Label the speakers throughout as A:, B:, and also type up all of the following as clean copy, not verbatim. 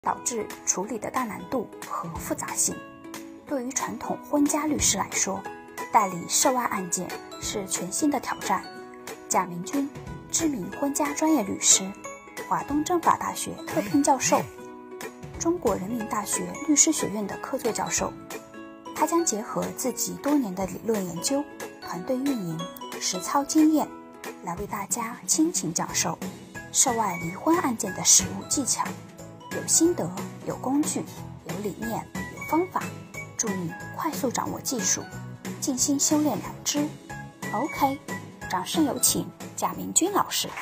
A: 导致处理的大难度和复杂性。对于传统婚家律师来说，代理涉外案件是全新的挑战。贾明君，知名婚家专业律师，华东政法大学特聘教授，中国人民大学律师学院的客座教授。他将结合自己多年的理论研究、团队运营、实操经验，来为大家倾情讲授涉外离婚案件的实务技巧，有心得，有工具，有理念，有方法，助你快速掌握技术，静心修炼良知。OK， 掌声有请贾明君老师。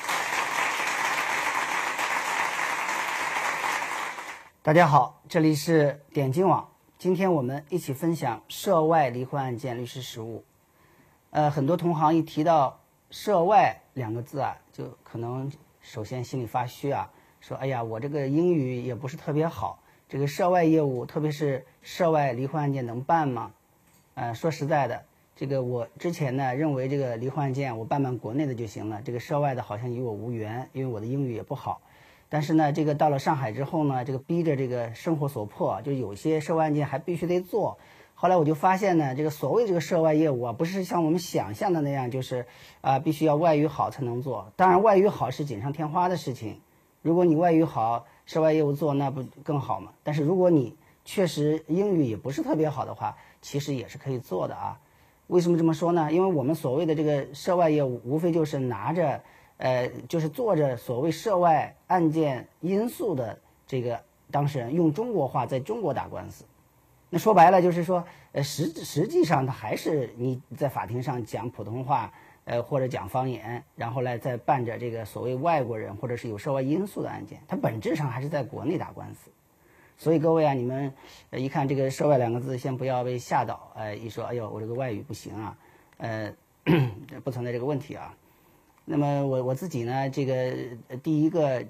B: 大家好，这里是点睛网，今天我们一起分享涉外离婚案件律师实务。很多同行一提到涉外两个字啊，就可能首先心里发虚啊，说哎呀，我这个英语也不是特别好，这个涉外业务，特别是涉外离婚案件能办吗？说实在的，这个我之前呢认为这个离婚案件我办国内的就行了，这个涉外的好像与我无缘，因为我的英语也不好。但是呢，这个到了上海之后呢，这个逼着这个生活所迫，就有些涉外案件还必须得做。后来我就发现呢，这个所谓这个涉外业务啊，不是像我们想象的那样，就是必须要外语好才能做。当然，外语好是锦上添花的事情。如果你外语好，涉外业务做那不更好吗？但是如果你确实英语也不是特别好的话，其实也是可以做的啊。为什么这么说呢？因为我们所谓的这个涉外业务，无非就是拿着就是做着所谓涉外案件因素的这个当事人用中国话在中国打官司。那说白了就是说，实际上他还是你在法庭上讲普通话，或者讲方言，然后来再办着这个所谓外国人或者是有涉外因素的案件，它本质上还是在国内打官司。所以各位啊，你们一看这个涉外两个字，先不要被吓到，一说哎呦我这个外语不行啊，不存在这个问题啊。那么我自己呢，这个第一个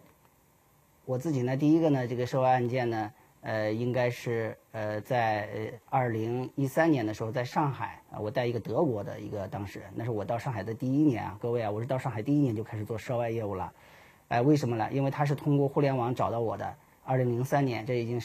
B: 呢，这个涉外案件呢，应该是在2013年的时候，在上海啊，我带一个德国的一个当事人，那是我到上海的第一年啊，各位啊，我是到上海第一年就开始做涉外业务了，为什么呢？因为他是通过互联网找到我的，2003年，这已经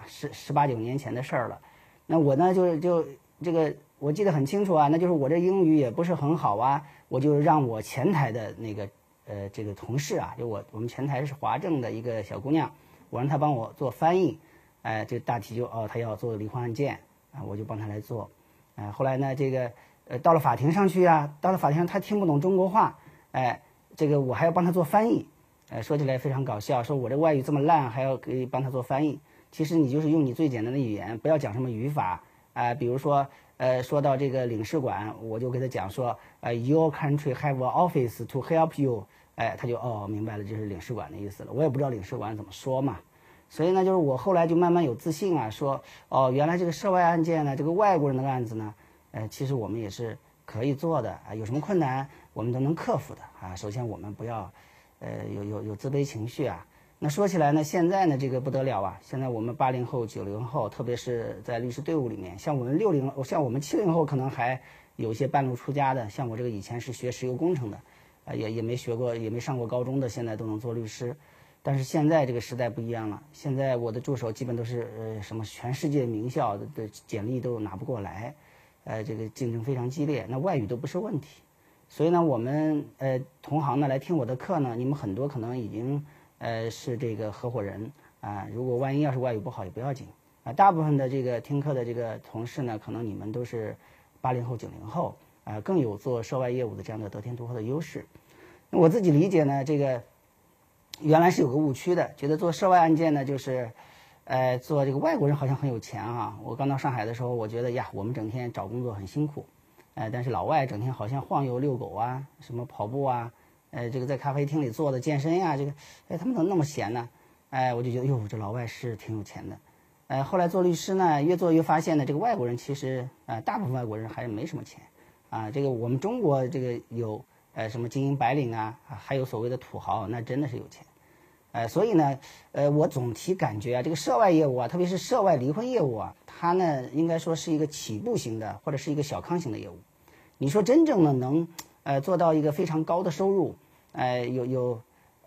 B: 18、19年前的事儿了。那我呢，就这个我记得很清楚啊，那就是我这英语也不是很好啊，我就让我前台的那个这个同事啊，就我们前台是华政的一个小姑娘，我让她帮我做翻译，这大体就她要做离婚案件啊，我就帮她来做，后来呢，这个到了法庭上去啊，到了法庭上她听不懂中国话，这个我还要帮她做翻译，说起来非常搞笑，说我这外语这么烂，还要可以帮她做翻译。其实你就是用你最简单的语言，不要讲什么语法比如说说到这个领事馆，我就给他讲说your country have an office to help you，他就明白了，这是领事馆的意思了。我也不知道领事馆怎么说嘛，所以呢，就是我后来就慢慢有自信啊，说原来这个涉外案件呢，这个外国人的案子呢，其实我们也是可以做的啊，有什么困难我们都能克服的啊。首先我们不要有自卑情绪啊。那说起来呢，现在呢这个不得了啊！现在我们80后、90后，特别是在律师队伍里面，像我们像我们70后，可能还有一些半路出家的，像我这个以前是学石油工程的，也没学过，也没上过高中的，现在都能做律师。但是现在这个时代不一样了，现在我的助手基本都是什么全世界名校的简历都拿不过来，这个竞争非常激烈，那外语都不是问题。所以呢，我们同行呢来听我的课呢，你们很多可能已经是这个合伙人啊，如果万一要是外语不好也不要紧啊。大部分的这个听课的这个同事呢，可能你们都是80后、90后啊，更有做涉外业务的这样的得天独厚的优势。那我自己理解呢，这个原来是有个误区的，觉得做涉外案件呢，就是做这个外国人好像很有钱啊。我刚到上海的时候，我觉得呀，我们整天找工作很辛苦，但是老外整天好像晃悠遛狗啊，什么跑步啊。这个在咖啡厅里做的健身呀，这个他们怎么那么闲呢？我就觉得哟，这老外是挺有钱的。后来做律师呢，越做越发现呢，这个外国人其实大部分外国人还是没什么钱啊。这个我们中国这个有什么精英白领啊，还有所谓的土豪，那真的是有钱。所以呢，我总体感觉啊，这个涉外业务啊，特别是涉外离婚业务啊，它呢应该说是一个起步型的或者是一个小康型的业务。你说真正的能做到一个非常高的收入，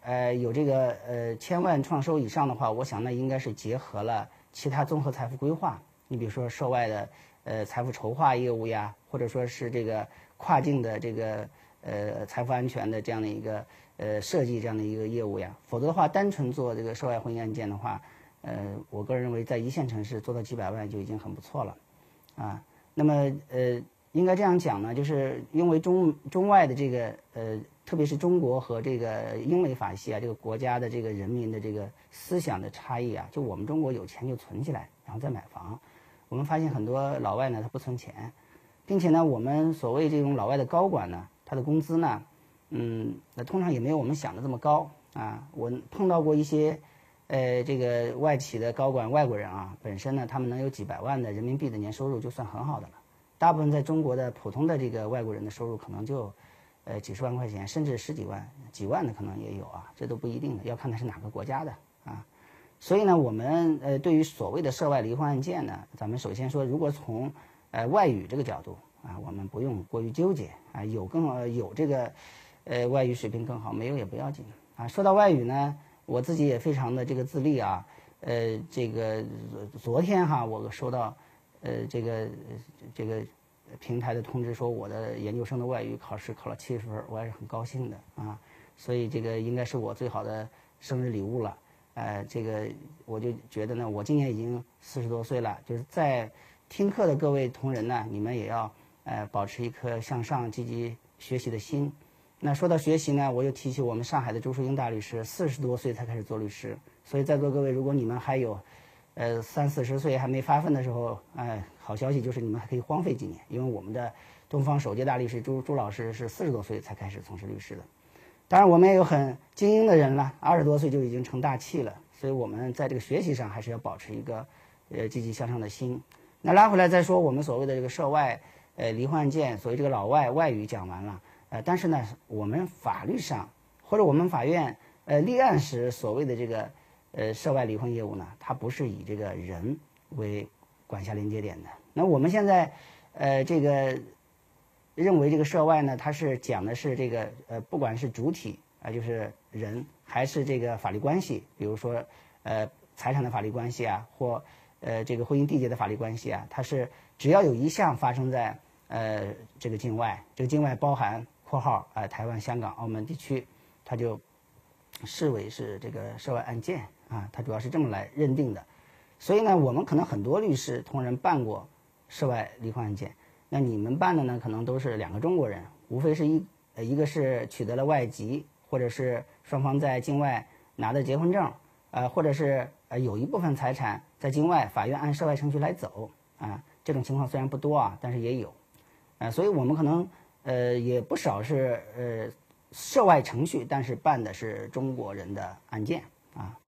B: 有这个1000万创收以上的话，我想那应该是结合了其他综合财富规划。你比如说涉外的财富筹划业务呀，或者说是这个跨境的这个财富安全的这样的一个设计这样的一个业务呀。否则的话，单纯做这个涉外婚姻案件的话，我个人认为在一线城市做到几百万就已经很不错了，啊。那么应该这样讲呢，就是因为中外的这个特别是中国和这个英美法系啊，这个国家的这个人民的这个思想的差异啊，就我们中国有钱就存起来，然后再买房。我们发现很多老外呢，他不存钱，并且呢，我们所谓这种老外的高管呢，他的工资呢，那通常也没有我们想的这么高啊。我碰到过一些这个外企的高管外国人啊，本身呢，他们能有几百万的人民币的年收入就算很好的了。大部分在中国的普通的这个外国人的收入可能就几十万块钱，甚至十几万、几万的可能也有啊，这都不一定的，要看他是哪个国家的啊。所以呢，我们对于所谓的涉外离婚案件呢，咱们首先说，如果从外语这个角度啊，我们不用过于纠结啊，有这个外语水平更好，没有也不要紧啊。说到外语呢，我自己也非常的这个自立啊，这个昨天哈，我收到这个平台的通知说我的研究生的外语考试考了70分，我还是很高兴的啊。所以这个应该是我最好的生日礼物了。这个我就觉得呢，我今年已经40多岁了，就是在听课的各位同仁呢，你们也要保持一颗向上、积极学习的心。那说到学习呢，我又提起我们上海的朱树英大律师，40多岁才开始做律师。所以在座各位，如果你们还有30、40岁还没发奋的时候，好消息就是你们还可以荒废几年，因为我们的东方首届大律师朱老师是40多岁才开始从事律师的。当然，我们也有很精英的人了，20多岁就已经成大器了。所以我们在这个学习上还是要保持一个积极向上的心。那拉回来再说，我们所谓的这个涉外离婚案件，所谓这个老外语讲完了，但是呢，我们法律上或者我们法院立案时所谓的这个涉外离婚业务呢，它不是以这个人为管辖连接点的。那我们现在这个认为这个涉外呢，它是讲的是这个不管是主体就是人，还是这个法律关系，比如说财产的法律关系啊，或这个婚姻缔结的法律关系啊，它是只要有一项发生在这个境外，这个境外包含括号台湾、香港、澳门地区，它就视为是这个涉外案件啊，它主要是这么来认定的。所以呢，我们可能很多律师同仁办过涉外离婚案件，那你们办的呢，可能都是2个中国人，无非是一个是取得了外籍，或者是双方在境外拿的结婚证，或者是有一部分财产在境外，法院按涉外程序来走啊。这种情况虽然不多啊，但是也有，所以我们可能也不少是涉外程序，但是办的是中国人的案件啊。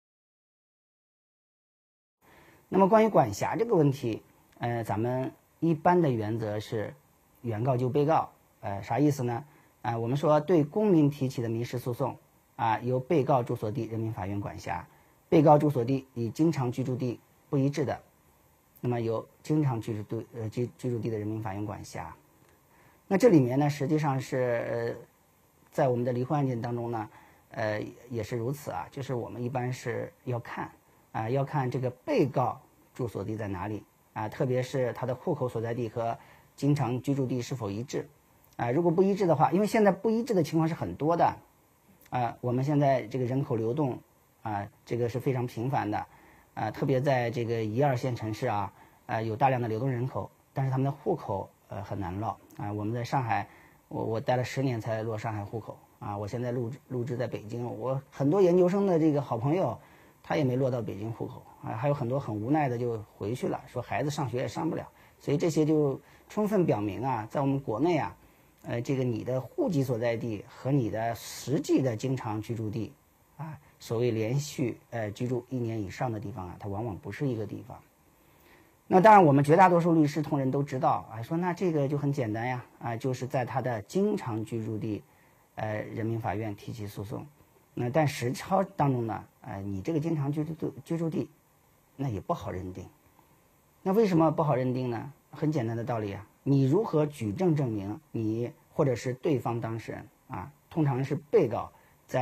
B: 那么关于管辖这个问题，咱们一般的原则是原告就被告，啥意思呢？我们说对公民提起的民事诉讼由被告住所地人民法院管辖，被告住所地与经常居住地不一致的，那么由经常居住地的人民法院管辖。那这里面呢，实际上是在我们的离婚案件当中呢，也是如此啊，就是我们一般是要看这个被告住所地在哪里特别是他的户口所在地和经常居住地是否一致如果不一致的话，因为现在不一致的情况是很多的我们现在这个人口流动这个是非常频繁的特别在这个1、2线城市有大量的流动人口，但是他们的户口很难落我们在上海，我待了10年才落上海户口我现在录制在北京，我很多研究生的这个好朋友，他也没落到北京户口还有很多很无奈的就回去了，说孩子上学也上不了，所以这些就充分表明在我们国内这个你的户籍所在地和你的实际的经常居住地所谓连续居住1年以上的地方它往往不是一个地方。那当然我们绝大多数律师同仁都知道说那这个就很简单呀就是在他的经常居住地人民法院提起诉讼。那但实操当中呢你这个经常居住地那也不好认定。那为什么不好认定呢？很简单的道理你如何举证证明你或者是对方当事人通常是被告在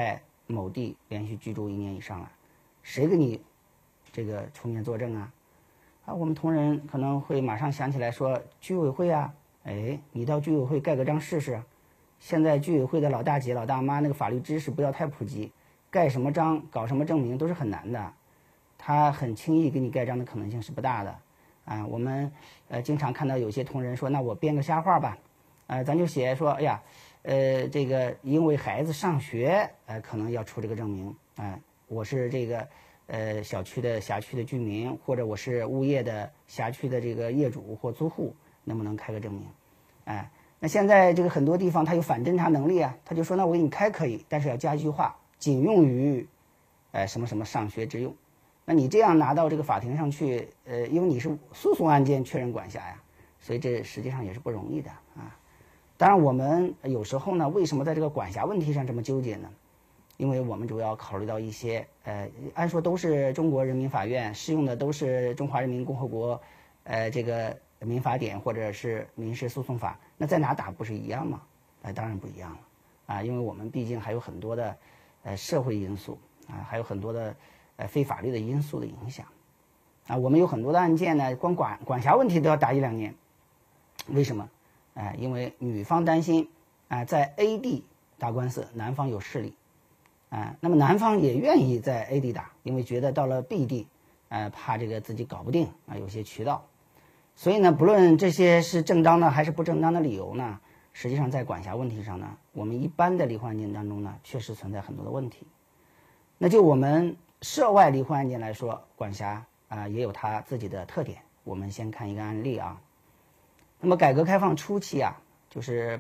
B: 某地连续居住1年以上了，谁给你这个出面作证啊？我们同仁可能会马上想起来说居委会啊，你到居委会盖个章试试。现在居委会的老大姐老大妈那个法律知识不要太普及，盖什么章搞什么证明都是很难的，他很轻易给你盖章的可能性是不大的啊。我们经常看到有些同仁说，那我编个瞎话吧，咱就写说，哎呀，这个因为孩子上学，可能要出这个证明，我是这个辖区的居民，或者我是物业的辖区的这个业主或租户，能不能开个证明？那现在这个很多地方他有反侦查能力啊，他就说那我给你开可以，但是要加一句话，仅用于什么什么上学之用。那你这样拿到这个法庭上去，因为你是诉讼案件确认管辖呀，所以这实际上也是不容易的啊。当然我们有时候呢，为什么在这个管辖问题上这么纠结呢？因为我们主要考虑到一些按说都是中国人民法院适用的，都是中华人民共和国这个民法典或者是民事诉讼法，那在哪打不是一样吗？当然不一样了啊，因为我们毕竟还有很多的社会因素啊，还有很多的非法律的因素的影响啊。我们有很多的案件呢，光管辖问题都要打1-2年，为什么？因为女方担心在 A 地打官司，男方有势力那么男方也愿意在 A 地打，因为觉得到了 B 地怕这个自己搞不定有些渠道。所以呢，不论这些是正当的还是不正当的理由呢，实际上在管辖问题上呢，我们一般的离婚案件当中呢，确实存在很多的问题。那就我们涉外离婚案件来说，管辖也有它自己的特点。我们先看一个案例啊。那么改革开放初期就是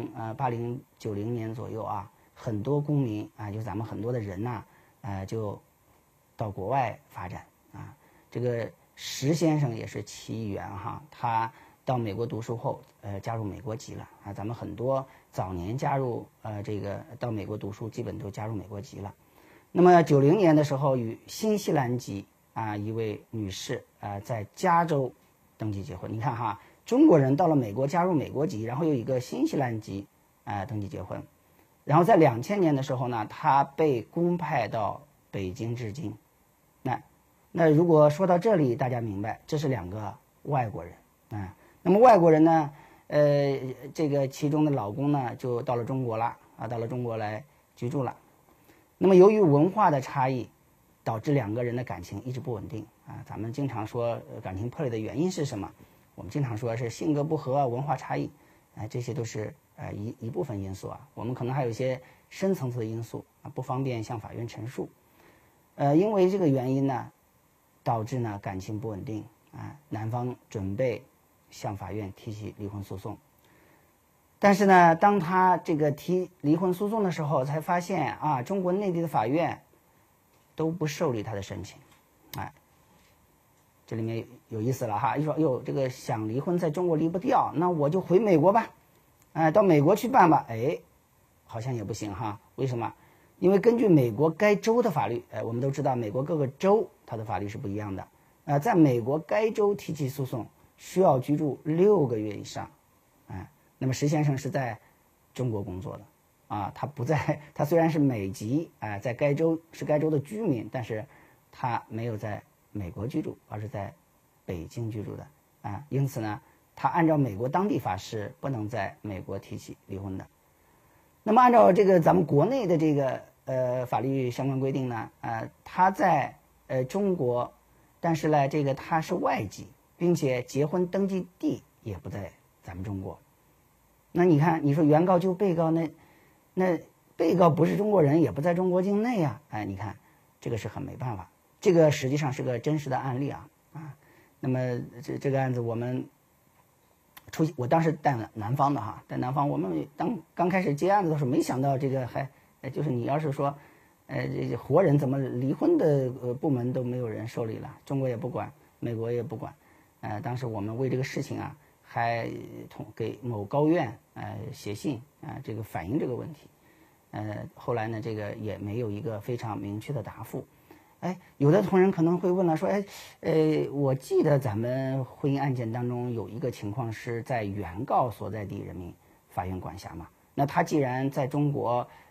B: 80、90年左右很多公民就咱们很多的人就到国外发展这个石先生也是其一员他到美国读书后加入美国籍了咱们很多早年加入这个到美国读书基本都加入美国籍了。那么90年的时候与新西兰籍一位女士在加州登记结婚。你看中国人到了美国加入美国籍，然后有一个新西兰籍登记结婚，然后在2000年的时候呢，他被公派到北京至今。那如果说到这里，大家明白这是2个外国人那么外国人呢，这个其中的老公呢就到了中国了到了中国来居住了。那么由于文化的差异，导致2个人的感情一直不稳定咱们经常说感情破裂的原因是什么？我们经常说是性格不合、文化差异这些都是一部分因素我们可能还有一些深层次的因素不方便向法院陈述。因为这个原因呢，导致呢感情不稳定男方准备向法院提起离婚诉讼。但是呢，当他这个提离婚诉讼的时候，才发现中国内地的法院都不受理他的申请这里面有意思了一说哟，这个想离婚在中国离不掉，那我就回美国吧到美国去办吧好像也不行为什么？因为根据美国该州的法律我们都知道美国各个州它的法律是不一样的在美国该州提起诉讼需要居住6个月以上那么石先生是在中国工作的他不在，他虽然是美籍在该州是该州的居民，但是他没有在美国居住，而是在北京居住的因此呢，他按照美国当地法是不能在美国提起离婚的。那么按照这个咱们国内的这个法律相关规定呢他在中国，但是呢这个他是外籍，并且结婚登记地也不在咱们中国。那你看，你说原告救被告，那被告不是中国人，也不在中国境内你看这个是很没办法。这个实际上是个真实的案例那么这个案子我们我当时带男方的带男方，我们刚开始接案子的时候，没想到这个就是你要是说这活人怎么离婚的部门都没有人受理了，中国也不管，美国也不管当时我们为这个事情还给某高院写信这个反映这个问题后来呢这个也没有一个非常明确的答复。有的同仁可能会问了，说我记得咱们婚姻案件当中有一个情况是在原告所在地人民法院管辖嘛，那他既然在中国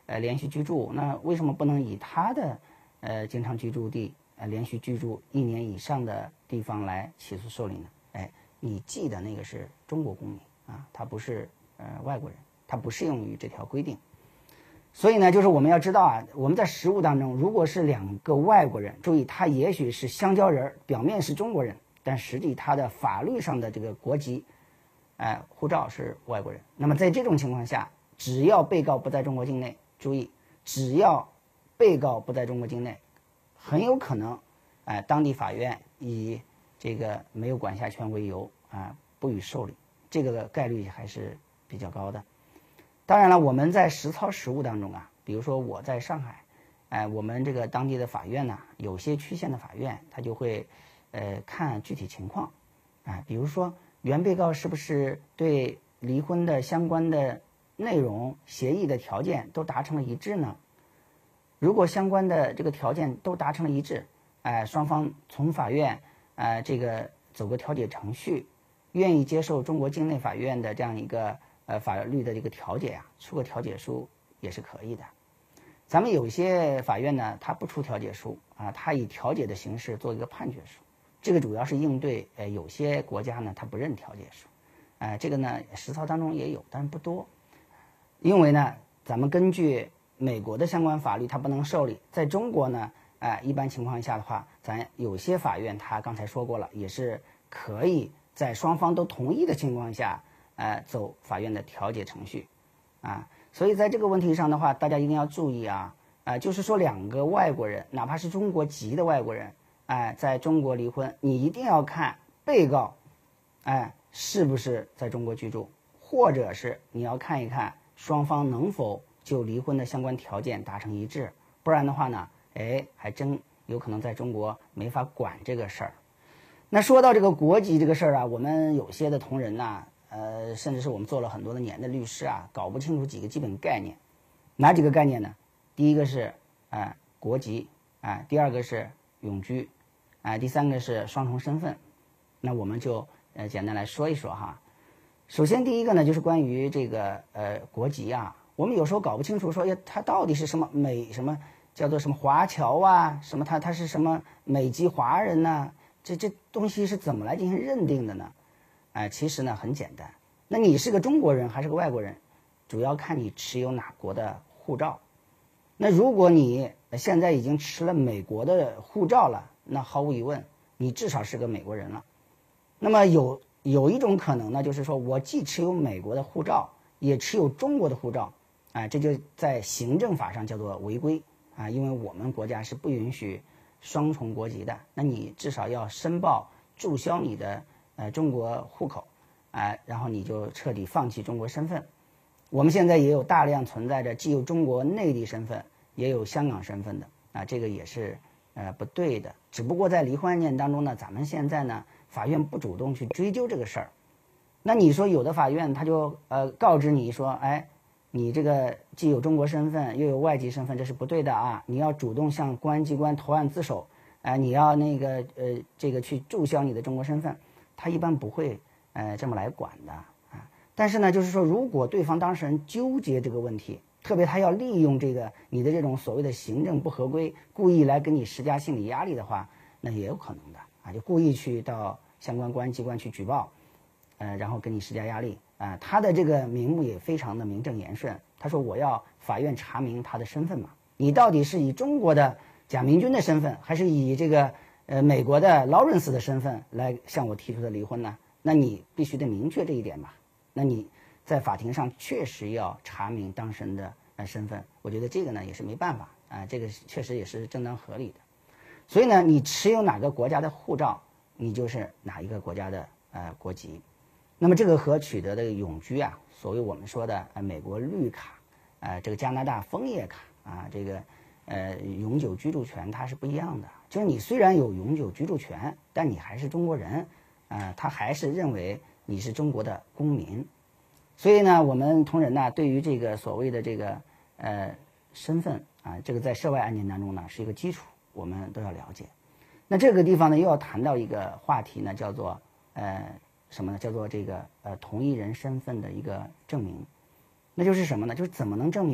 B: 连续居住，那为什么不能以他的经常居住地连续居住1年以上的地方来起诉受理呢？哎，你记的那个是中国公民啊，他不是外国人，他不适用于这条规定。所以呢，就是我们要知道啊，我们在实务当中，如果是2个外国人，注意他也许是香蕉人，表面是中国人，但实际他的法律上的这个国籍，护照是外国人。那么在这种情况下，只要被告不在中国境内，注意，只要被告不在中国境内，很有可能，当地法院以这个没有管辖权为由不予受理，这个概率还是比较高的。当然了，我们在实操实务当中啊，比如说我在上海，我们这个当地的法院呢，有些区县的法院，他就会看具体情况，比如说原被告是不是对离婚的相关的内容、协议的条件都达成了一致呢？如果相关的这个条件都达成了一致，双方从法院这个走个调解程序，愿意接受中国境内法院的这样一个法律的这个调解啊，出个调解书也是可以的。咱们有些法院呢，他不出调解书啊，他以调解的形式做一个判决书，这个主要是应对有些国家呢他不认调解书，这个呢实操当中也有，但是不多。因为呢，咱们根据美国的相关法律，它不能受理。在中国呢，一般情况下的话，咱有些法院他刚才说过了，也是可以在双方都同意的情况下，走法院的调解程序，所以在这个问题上的话，大家一定要注意啊，就是说2个外国人，哪怕是中国籍的外国人，在中国离婚，你一定要看被告，是不是在中国居住，或者是你要看一看双方能否就离婚的相关条件达成一致，不然的话呢，还真有可能在中国没法管这个事儿。那说到这个国籍这个事儿啊，我们有些的同仁呐，甚至是我们做了很多的年的律师啊，搞不清楚几个基本概念。哪几个概念呢？第一个是国籍，第二个是永居，第三个是双重身份。那我们就简单来说一说哈。首先第一个呢，就是关于这个国籍啊，我们有时候搞不清楚说它到底是什么什么叫做什么华侨啊，什么它是什么美籍华人呐，这东西是怎么来进行认定的呢？其实呢很简单，那你是个中国人还是个外国人，主要看你持有哪国的护照。那如果你现在已经持了美国的护照了，那毫无疑问你至少是个美国人了。那么有一种可能呢，就是说我既持有美国的护照，也持有中国的护照，这就在行政法上叫做违规因为我们国家是不允许双重国籍的。那你至少要申报注销你的中国户口然后你就彻底放弃中国身份。我们现在也有大量存在着既有中国内地身份，也有香港身份的这个也是不对的。只不过在离婚案件当中呢，咱们现在呢法院不主动去追究这个事儿。那你说有的法院他就告知你说，你这个既有中国身份又有外籍身份，这是不对的啊！你要主动向公安机关投案自首，你要那个这个去注销你的中国身份，他一般不会这么来管的但是呢，就是说如果对方当事人纠结这个问题，特别他要利用这个你的这种所谓的行政不合规，故意来给你施加心理压力的话，那也有可能的就故意去到相关公安机关去举报，然后给你施加压力他的这个名目也非常的名正言顺，他说我要法院查明他的身份嘛，你到底是以中国的贾明君的身份，还是以这个美国的劳伦斯的身份来向我提出的离婚呢？那你必须得明确这一点吧。那你在法庭上确实要查明当事人的身份，我觉得这个呢也是没办法这个确实也是正当合理的。所以呢，你持有哪个国家的护照，你就是哪一个国家的国籍。那么这个和取得的永居所谓我们说的美国绿卡这个加拿大枫叶卡这个永久居住权它是不一样的。就是你虽然有永久居住权，但你还是中国人他还是认为你是中国的公民。所以呢，我们同仁呢对于这个所谓的这个身份这个在涉外案件当中呢是一个基础，我们都要了解。那这个地方呢又要谈到一个话题呢，叫做什么呢？叫做这个同一人身份的一个证明。那就是什么呢？就是怎么能证明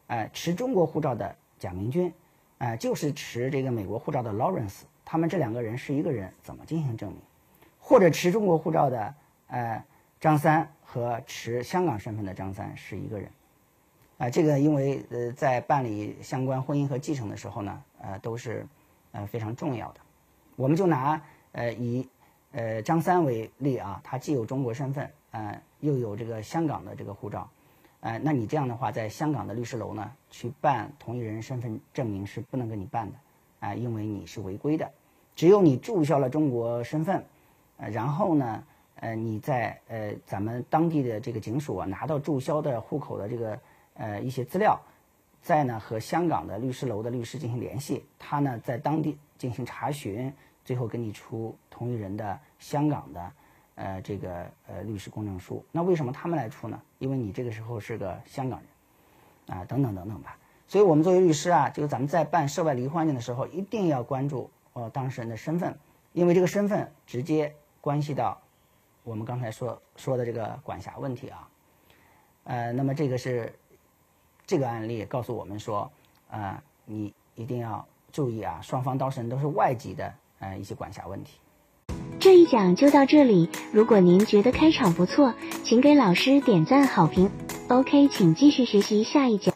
B: 持中国护照的贾明君，就是持这个美国护照的 Lawrence， 他们这2个人是一个人，怎么进行证明？或者持中国护照的张三和持香港身份的张三是一个人，这个因为在办理相关婚姻和继承的时候呢，都是非常重要的。我们就拿以张三为例啊，他既有中国身份，又有这个香港的这个护照，那你这样的话，在香港的律师楼呢去办同一人身份证明是不能跟你办的，因为你是违规的。只有你注销了中国身份，然后呢，你在咱们当地的这个警署啊拿到注销的户口的这个一些资料，再呢和香港的律师楼的律师进行联系，他呢在当地进行查询，最后给你出同一人的香港的这个律师公证书。那为什么他们来出呢？因为你这个时候是个香港人，等等等等吧。所以我们作为律师啊，就是咱们在办涉外离婚案件的时候，一定要关注当事人的身份，因为这个身份直接关系到我们刚才说的这个管辖问题啊。那么这个是这个案例告诉我们说，你一定要注意啊，双方当事人都是外籍的一些管辖问题。
C: 这一讲就到这里，如果您觉得开场不错，请给老师点赞好评。OK， 请继续学习下一讲。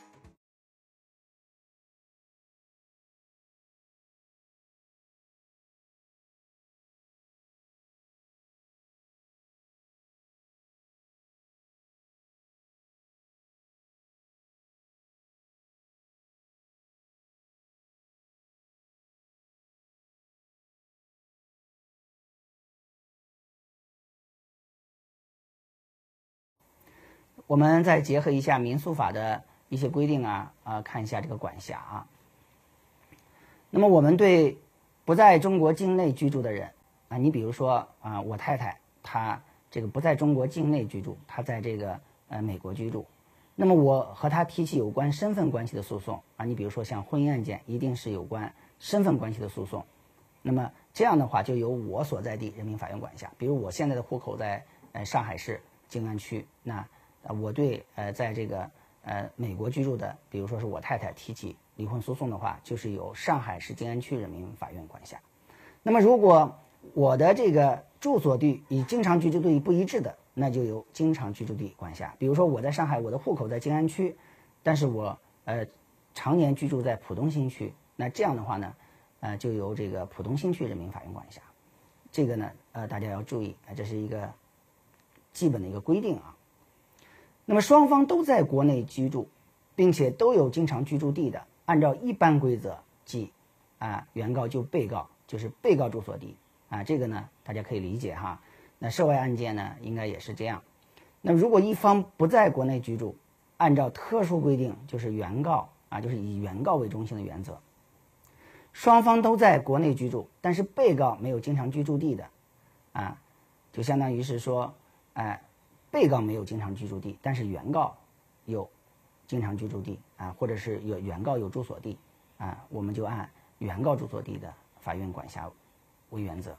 B: 我们再结合一下民诉法的一些规定啊，看一下这个管辖啊。那么我们对不在中国境内居住的人啊，你比如说我太太她这个不在中国境内居住，她在这个美国居住，那么我和她提起有关身份关系的诉讼啊，你比如说像婚姻案件，一定是有关身份关系的诉讼。那么这样的话，就由我所在地人民法院管辖。比如我现在的户口在上海市静安区，那我对在这个美国居住的，比如说是我太太提起离婚诉讼的话，就是由上海市静安区人民法院管辖。那么如果我的这个住所地与经常居住地不一致的，那就由经常居住地管辖。比如说我在上海，我的户口在静安区，但是我常年居住在浦东新区，那这样的话呢，就由这个浦东新区人民法院管辖。这个呢大家要注意，这是一个基本的一个规定啊。那么双方都在国内居住，并且都有经常居住地的，按照一般规则，即原告就被告，就是被告住所地这个呢大家可以理解哈。那涉外案件呢应该也是这样。那如果一方不在国内居住，按照特殊规定，就是原告就是以原告为中心的原则。双方都在国内居住，但是被告没有经常居住地的就相当于是说被告没有经常居住地，但是原告有经常居住地或者是原告有住所地我们就按原告住所地的法院管辖为原则。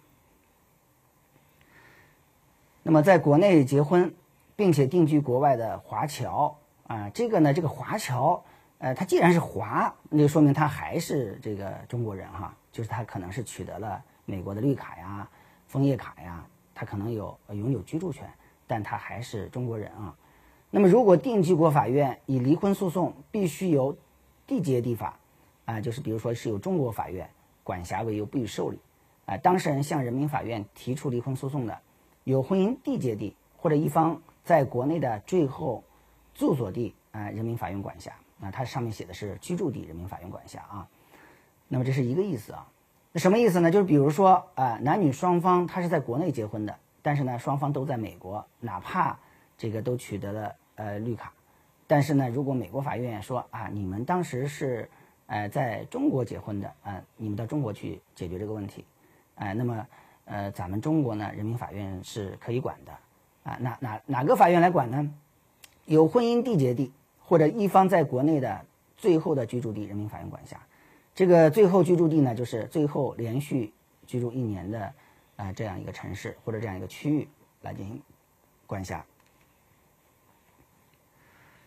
B: 那么在国内结婚并且定居国外的华侨这个呢，这个华侨他既然是华，那就说明他还是这个中国人哈，就是他可能是取得了美国的绿卡呀、枫叶卡呀，他可能拥有居住权，但他还是中国人啊。那么如果定居国法院以离婚诉讼必须由缔结地法就是比如说是由中国法院管辖为由不予受理当事人向人民法院提出离婚诉讼的，有婚姻缔结地或者一方在国内的最后住所地人民法院管辖它上面写的是居住地人民法院管辖那么这是一个意思那什么意思呢？就是比如说男女双方他是在国内结婚的，但是呢双方都在美国，哪怕这个都取得了绿卡，但是呢如果美国法院说你们当时是在中国结婚的你们到中国去解决这个问题那么咱们中国呢人民法院是可以管的哪个法院来管呢？有婚姻缔结地或者一方在国内的最后的居住地人民法院管辖。这个最后居住地呢，就是最后连续居住1年的这样一个城市或者这样一个区域来进行管辖。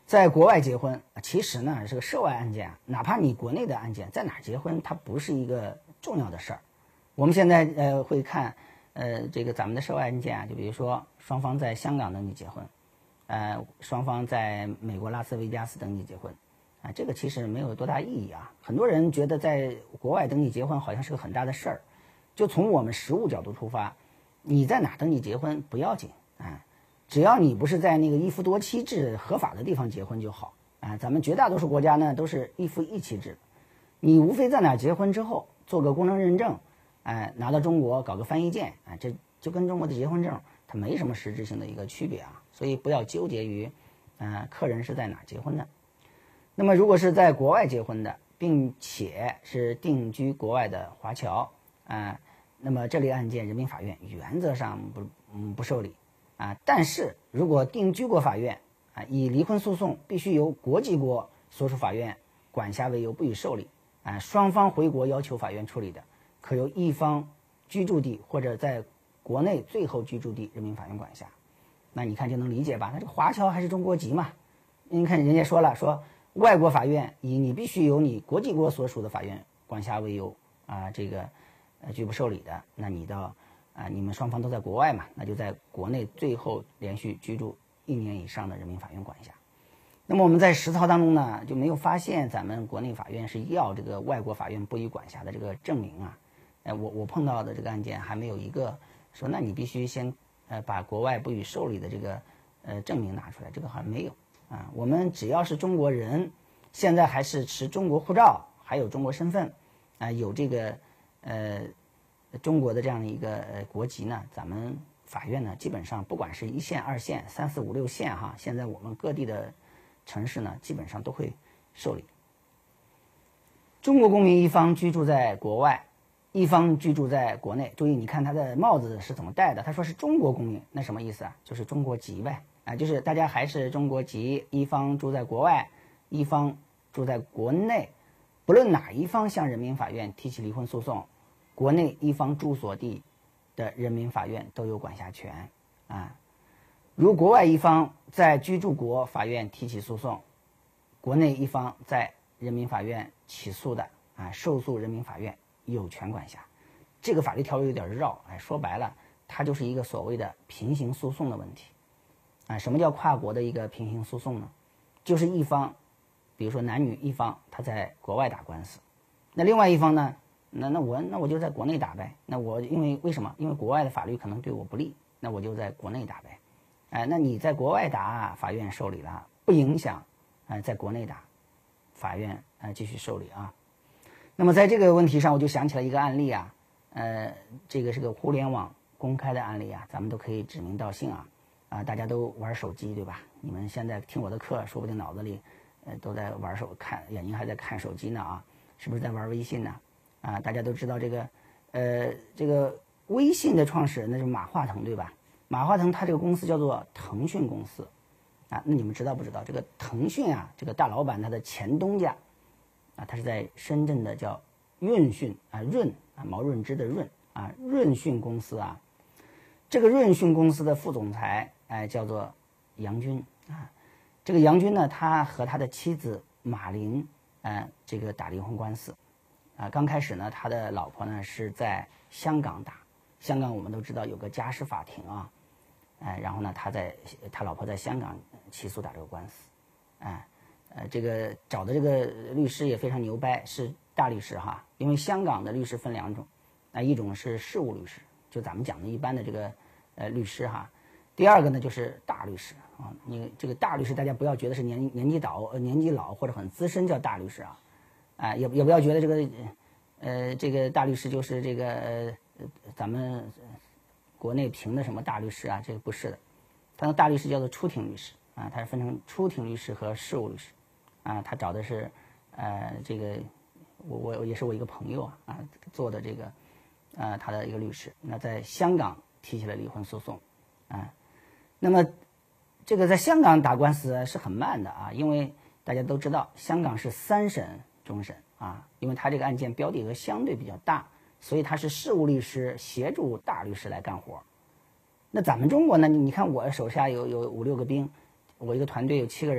B: 在国外结婚，其实呢是个涉外案件啊，哪怕你国内的案件在哪儿结婚，它不是一个重要的事儿。我们现在会看这个咱们的涉外案件啊，就比如说双方在香港登记结婚，双方在美国拉斯维加斯登记结婚，啊，这个其实没有多大意义啊。很多人觉得在国外登记结婚好像是个很大的事儿，就从我们实务角度出发，你在哪登记结婚不要紧啊，只要你不是在那个一夫多妻制合法的地方结婚就好啊。咱们绝大多数国家呢都是一夫一妻制，你无非在哪结婚之后做个公证认证，拿到中国搞个翻译件，这就跟中国的结婚证它没什么实质性的一个区别啊。所以不要纠结于，客人是在哪结婚的。那么如果是在国外结婚的，并且是定居国外的华侨，那么这类案件人民法院原则上不受理啊。但是如果定居国法院以离婚诉讼必须由国际国所属法院管辖为由不予受理，双方回国要求法院处理的，可由一方居住地或者在国内最后居住地人民法院管辖。那你看就能理解吧？那这个华侨还是中国籍嘛？你看人家说了，说外国法院以你必须由你国际国所属的法院管辖为由这个拒不受理的，那你到你们双方都在国外嘛，那就在国内最后连续居住1年以上的人民法院管辖。那么我们在实操当中呢，就没有发现咱们国内法院是要这个外国法院不予管辖的这个证明啊。我碰到的这个案件还没有一个说，那你必须先把国外不予受理的这个证明拿出来，这个好像没有啊。我们只要是中国人，现在还是持中国护照，还有中国身份有这个中国的这样的一个国籍呢，咱们法院呢基本上不管是1线、2线、3、4、5、6线哈，现在我们各地的城市呢基本上都会受理。中国公民一方居住在国外，一方居住在国内，注意你看他的帽子是怎么戴的，他说是中国公民，那什么意思啊？就是中国籍呗就是大家还是中国籍，一方住在国外，一方住在国内，不论哪一方向人民法院提起离婚诉讼，国内一方住所地的人民法院都有管辖权如国外一方在居住国法院提起诉讼，国内一方在人民法院起诉的受诉人民法院有权管辖。这个法律条文有点绕，说白了它就是一个所谓的平行诉讼的问题什么叫跨国的一个平行诉讼呢？就是一方比如说男女一方他在国外打官司，那另外一方呢，那我就在国内打呗。那我为什么？因为国外的法律可能对我不利，那我就在国内打呗。那你在国外打，法院受理了，不影响在国内打，法院继续受理啊。那么在这个问题上，我就想起了一个案例这个是个互联网公开的案例咱们都可以指名道姓大家都玩手机对吧？你们现在听我的课，说不定脑子里都在玩眼睛还在看手机呢是不是在玩微信呢？大家都知道这个微信的创始人那是马化腾对吧？马化腾他这个公司叫做腾讯公司那你们知道不知道这个腾讯这个大老板他的前东家他是在深圳的叫润讯润毛润之的润润讯公司这个润讯公司的副总裁叫做杨军这个杨军呢，他和他的妻子马琳这个打离婚官司刚开始呢，他的老婆呢是在香港打，香港我们都知道有个家事法庭然后呢他老婆在香港起诉打这个官司这个找的这个律师也非常牛掰，是大律师因为香港的律师分2种一种是事务律师，就咱们讲的一般的这个律师第二个呢就是大律师你这个大律师大家不要觉得是年纪老或者很资深叫大律师也不要觉得这个大律师就是这个咱们国内评的什么大律师这个不是的，他的大律师叫做出庭律师他是分成出庭律师和事务律师他找的是这个我也是我一个朋友做的这个他的一个律师，那在香港提起了离婚诉讼那么这个在香港打官司是很慢的因为大家都知道香港是3审终审因为他这个案件标的额相对比较大，所以他是事务律师协助大律师来干活。那咱们中国呢，你看我手下有5、6个兵，我一个团队有7个人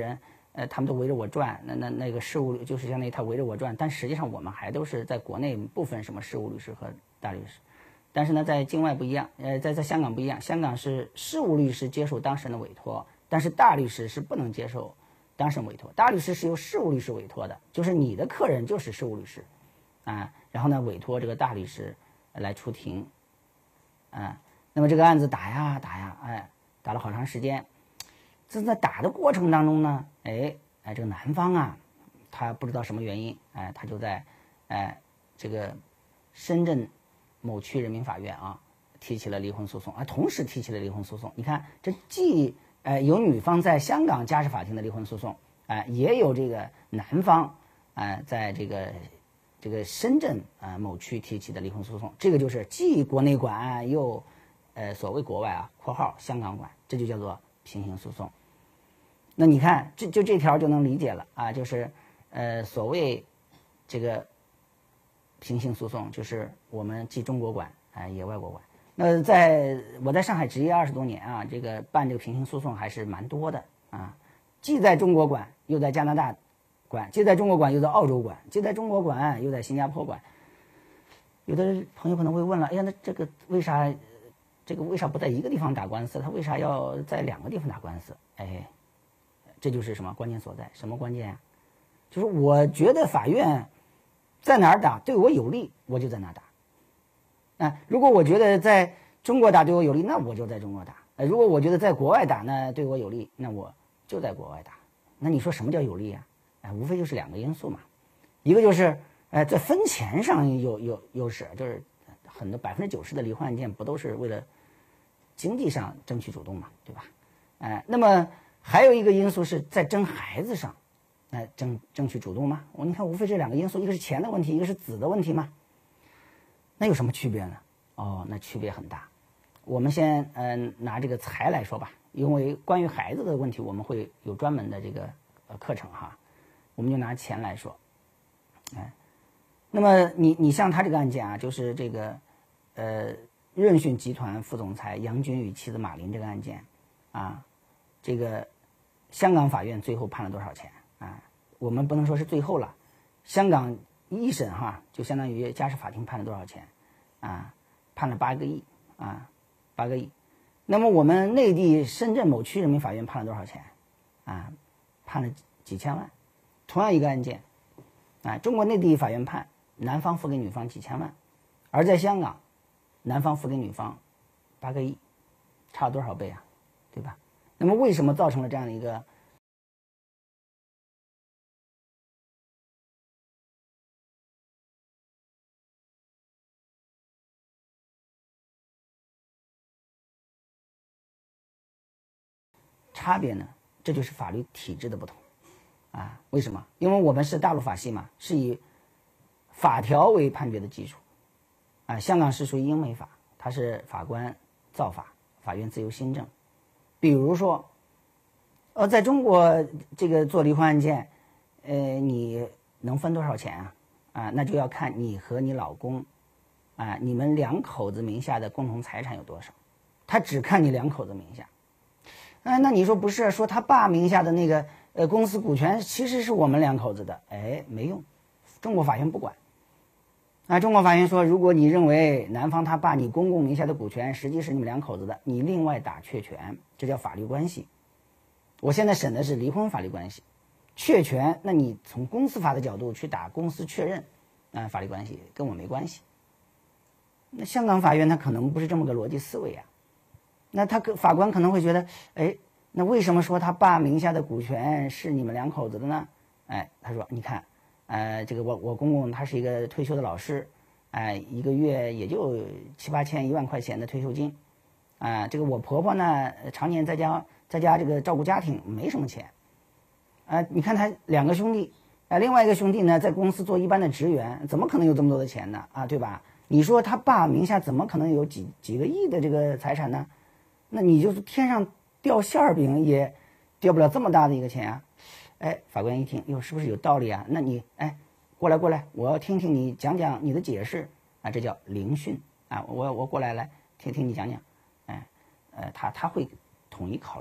B: 他们都围着我转，那个事务就是相当于他围着我转，但实际上我们还都是在国内不分什么事务律师和大律师，但是呢，在境外不一样，在香港不一样，香港是事务律师接受当事人的委托，但是大律师是不能接受当事人委托，大律师是由事务律师委托的，就是你的客人就是事务律师，然后呢委托这个大律师来出庭，那么这个案子打呀，打了好长时间。在打的过程当中呢，这个男方啊，他不知道什么原因，他就在这个深圳某区人民法院啊提起了离婚诉讼，同时提起了离婚诉讼。你看，这既有女方在香港家事法庭的离婚诉讼，也有这个男方在这个深圳某区提起的离婚诉讼。这个就是既国内管又所谓国外括号香港管，这就叫做平行诉讼。那你看，这条就能理解了就是所谓这个平行诉讼，就是我们既中国管也外国管。那我在上海执业20多年这个办这个平行诉讼还是蛮多的既在中国管，又在加拿大管，既在中国管，又在澳洲管，既在中国管，又在新加坡管。有的朋友可能会问了，哎呀，那这个为啥不在一个地方打官司？他为啥要在2个地方打官司？这就是什么关键所在？什么关键就是我觉得法院在哪儿打对我有利，我就在哪儿打。如果我觉得在中国打对我有利，那我就在中国打。如果我觉得在国外打呢对我有利，那我就在国外打。那你说什么叫有利无非就是2个因素嘛，一个就是在分钱上有优势，就是很多90%的离婚案件不都是为了经济上争取主动嘛，对吧？那么还有一个因素是在争孩子上，争取主动嘛。你看，无非这2个因素，一个是钱的问题，一个是子的问题嘛。那有什么区别呢？那区别很大。我们先拿这个财来说吧，因为关于孩子的问题，我们会有专门的这个课程我们就拿钱来说。那么你像他这个案件就是这个润讯集团副总裁杨军与妻子马林这个案件这个香港法院最后判了多少钱我们不能说是最后了，香港一审就相当于家事法庭判了多少钱判了8个亿8个亿。那么我们内地深圳某区人民法院判了多少钱判了几千万。同样一个案件中国内地法院判男方付给女方几千万，而在香港男方付给女方8个亿，差了多少倍对吧？那么为什么造成了这样的一个差别呢？这就是法律体制的不同为什么？因为我们是大陆法系嘛，是以法条为判决的基础香港是属于英美法，它是法官造法，法院自由新政。比如说在中国这个做离婚案件你能分多少钱那就要看你和你老公你们2口子名下的共同财产有多少，他只看你2口子名下那你说不是，说他爸名下的那个公司股权其实是我们2口子的，没用，中国法院不管中国法院说，如果你认为男方他爸你公公名下的股权实际是你们2口子的，你另外打确权，这叫法律关系。我现在审的是离婚法律关系，确权那你从公司法的角度去打公司确认法律关系跟我没关系。那香港法院他可能不是这么个逻辑思维那法官可能会觉得那为什么说他爸名下的股权是你们2口子的呢？他说你看这个我公公他是一个退休的老师一个月也就7、8千1万块钱的退休金这个我婆婆呢常年在家这个照顾家庭，没什么钱你看他2个兄弟另外一个兄弟呢在公司做一般的职员，怎么可能有这么多的钱呢对吧？你说他爸名下怎么可能有几个亿的这个财产呢？那你就是天上掉馅儿饼也掉不了这么大的一个钱法官一听，哟，是不是有道理那你过来，我要听听你讲讲你的解释这叫聆讯我过来听听你讲讲他会统一考虑的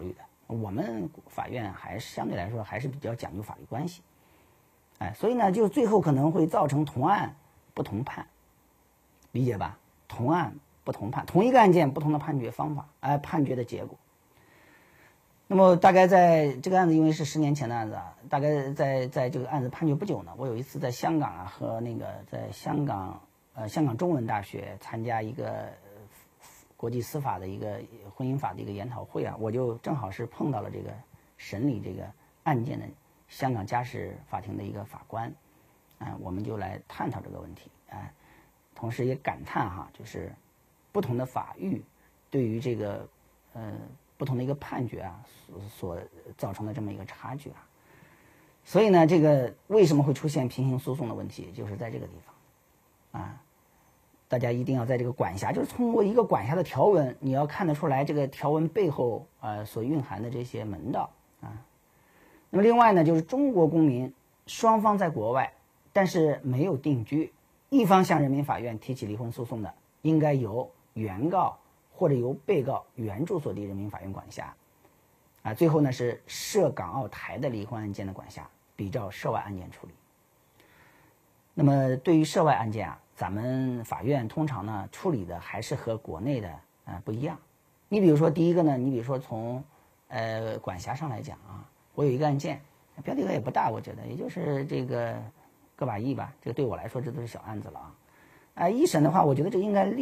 B: 我们法院还是相对来说还是比较讲究法律关系，所以呢，就最后可能会造成同案不同判，理解吧？同案不同判，同一个案件不同的判决方法，判决的结果。那么大概在这个案子，因为是10年前的案子啊，大概在这个案子判决不久呢，我有一次在香港啊和那个在香港中文大学参加一个国际司法的一个婚姻法的一个研讨会啊，我就正好是碰到了这个审理这个案件的香港家事法庭的一个法官，我们就来探讨这个问题，同时也感叹哈，就是不同的法域对于这个不同的一个判决啊所造成的这么一个差距啊，所以呢，这个为什么会出现平行诉讼的问题，就是在这个地方啊。大家一定要在这个管辖，就是通过一个管辖的条文，你要看得出来这个条文背后所蕴含的这些门道啊。那么另外呢，就是中国公民双方在国外，但是没有定居，一方向人民法院提起离婚诉讼的，应该由原告或者由被告原住所地人民法院管辖最后呢是涉港澳台的离婚案件的管辖，比照涉外案件处理。那么对于涉外案件啊，咱们法院通常呢处理的还是和国内的不一样。你比如说第一个呢，你比如说从管辖上来讲啊，我有一个案件，标的额也不大，我觉得也就是这个个把亿吧，这个对我来说这都是小案子了一审的话，我觉得这应该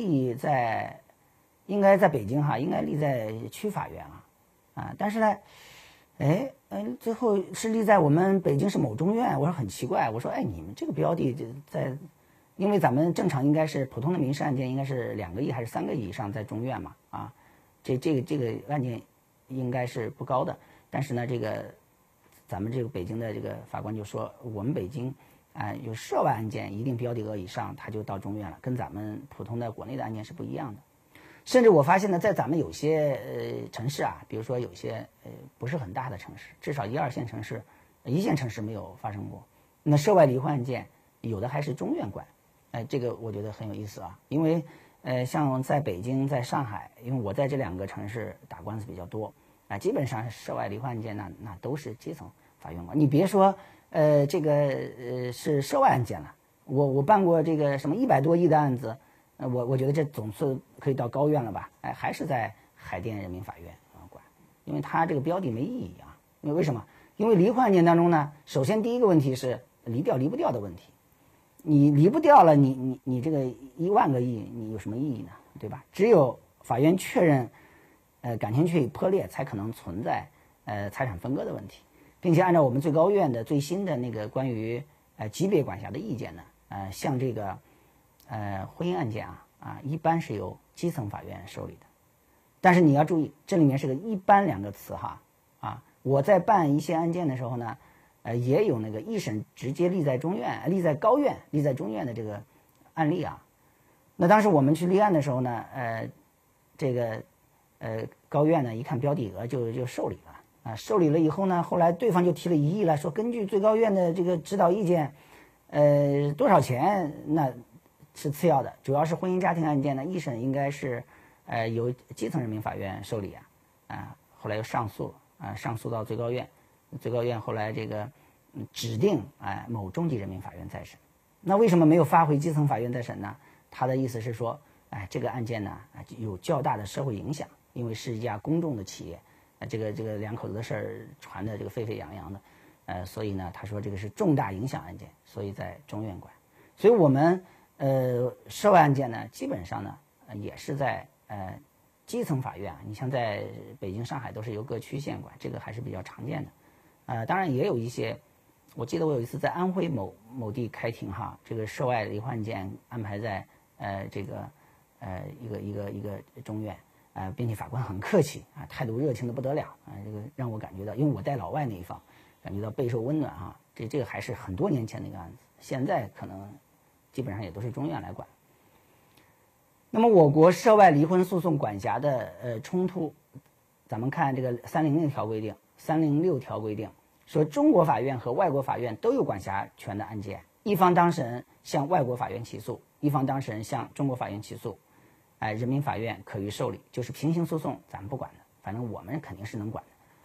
B: 在北京哈，应该立在区法院但是呢，最后是立在我们北京市某中院，我说很奇怪，我说你们这个标的在，因为咱们正常应该是普通的民事案件应该是2个亿还是3个亿以上在中院嘛这个案件应该是不高的，但是呢，这个咱们这个北京的这个法官就说，我们北京有涉外案件一定标的额以上，他就到中院了，跟咱们普通的国内的案件是不一样的。甚至我发现呢，在咱们有些城市比如说有些不是很大的城市，至少1、2线城市、1线城市没有发生过，那涉外离婚案件有的还是中院管，这个我觉得很有意思因为像在北京、在上海，因为我在这2个城市打官司比较多基本上涉外离婚案件那都是基层法院管。你别说这个是涉外案件了，我办过这个什么100多亿的案子。我觉得这总是可以到高院了吧？还是在海淀人民法院管，因为它这个标的没意义因为什么？因为离婚案件当中呢，首先第一个问题是离不掉的问题，你离不掉了，你这个1万个亿，你有什么意义呢？对吧？只有法院确认，感情确已破裂，才可能存在财产分割的问题，并且按照我们最高院的最新的那个关于级别管辖的意见呢，像这个。婚姻案件一般是由基层法院受理的，但是你要注意，这里面是个一般2个词我在办一些案件的时候呢，也有那个一审直接立在中院、立在高院、立在中院的这个案例那当时我们去立案的时候呢，这个高院呢一看标的额就受理了受理了以后呢，后来对方就提了异议了，说根据最高院的这个指导意见，多少钱那。是次要的，主要是婚姻家庭案件呢，一审应该是，由基层人民法院受理后来又上诉上诉到最高院，最高院后来这个指定某中级人民法院再审。那为什么没有发回基层法院再审呢？他的意思是说，这个案件呢有较大的社会影响，因为是一家公众的企业，这个2口子的事儿传的这个沸沸扬扬的，所以呢，他说这个是重大影响案件，所以在中院管。所以我们。涉外案件呢，基本上呢，也是在基层法院你像在北京、上海都是由各区县管，这个还是比较常见的。当然也有一些，我记得我有一次在安徽某地开庭这个涉外离婚案件安排在这个一个中院并且法官很客气态度热情的不得了这个让我感觉到，因为我带老外那一方，感觉到备受温暖这个还是很多年前的一个案子，现在可能。基本上也都是中院来管。那么我国涉外离婚诉讼管辖的冲突，咱们看这个306条规定，说中国法院和外国法院都有管辖权的案件，一方当事人向外国法院起诉，一方当事人向中国法院起诉，人民法院可予受理，就是平行诉讼咱们不管的，反正我们肯定是能管的。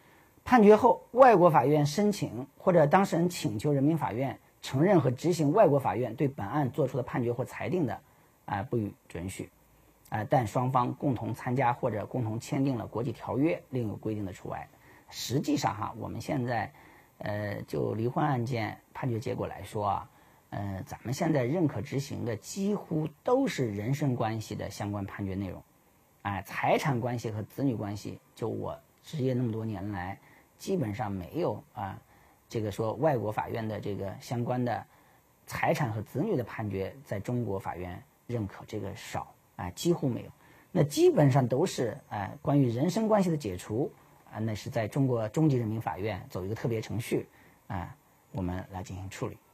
B: 判决后，外国法院申请或者当事人请求人民法院承认和执行外国法院对本案作出的判决或裁定的，不予准许，但双方共同参加或者共同签订了国际条约，另有规定的除外。实际上哈，我们现在，就离婚案件判决结果来说啊，咱们现在认可执行的几乎都是人身关系的相关判决内容，财产关系和子女关系，就我执业那么多年来，基本上没有这个说外国法院的这个相关的财产和子女的判决在中国法院认可，这个少几乎没有。那基本上都是关于人身关系的解除那是在中国中级人民法院走一个特别程序我们来进行处理。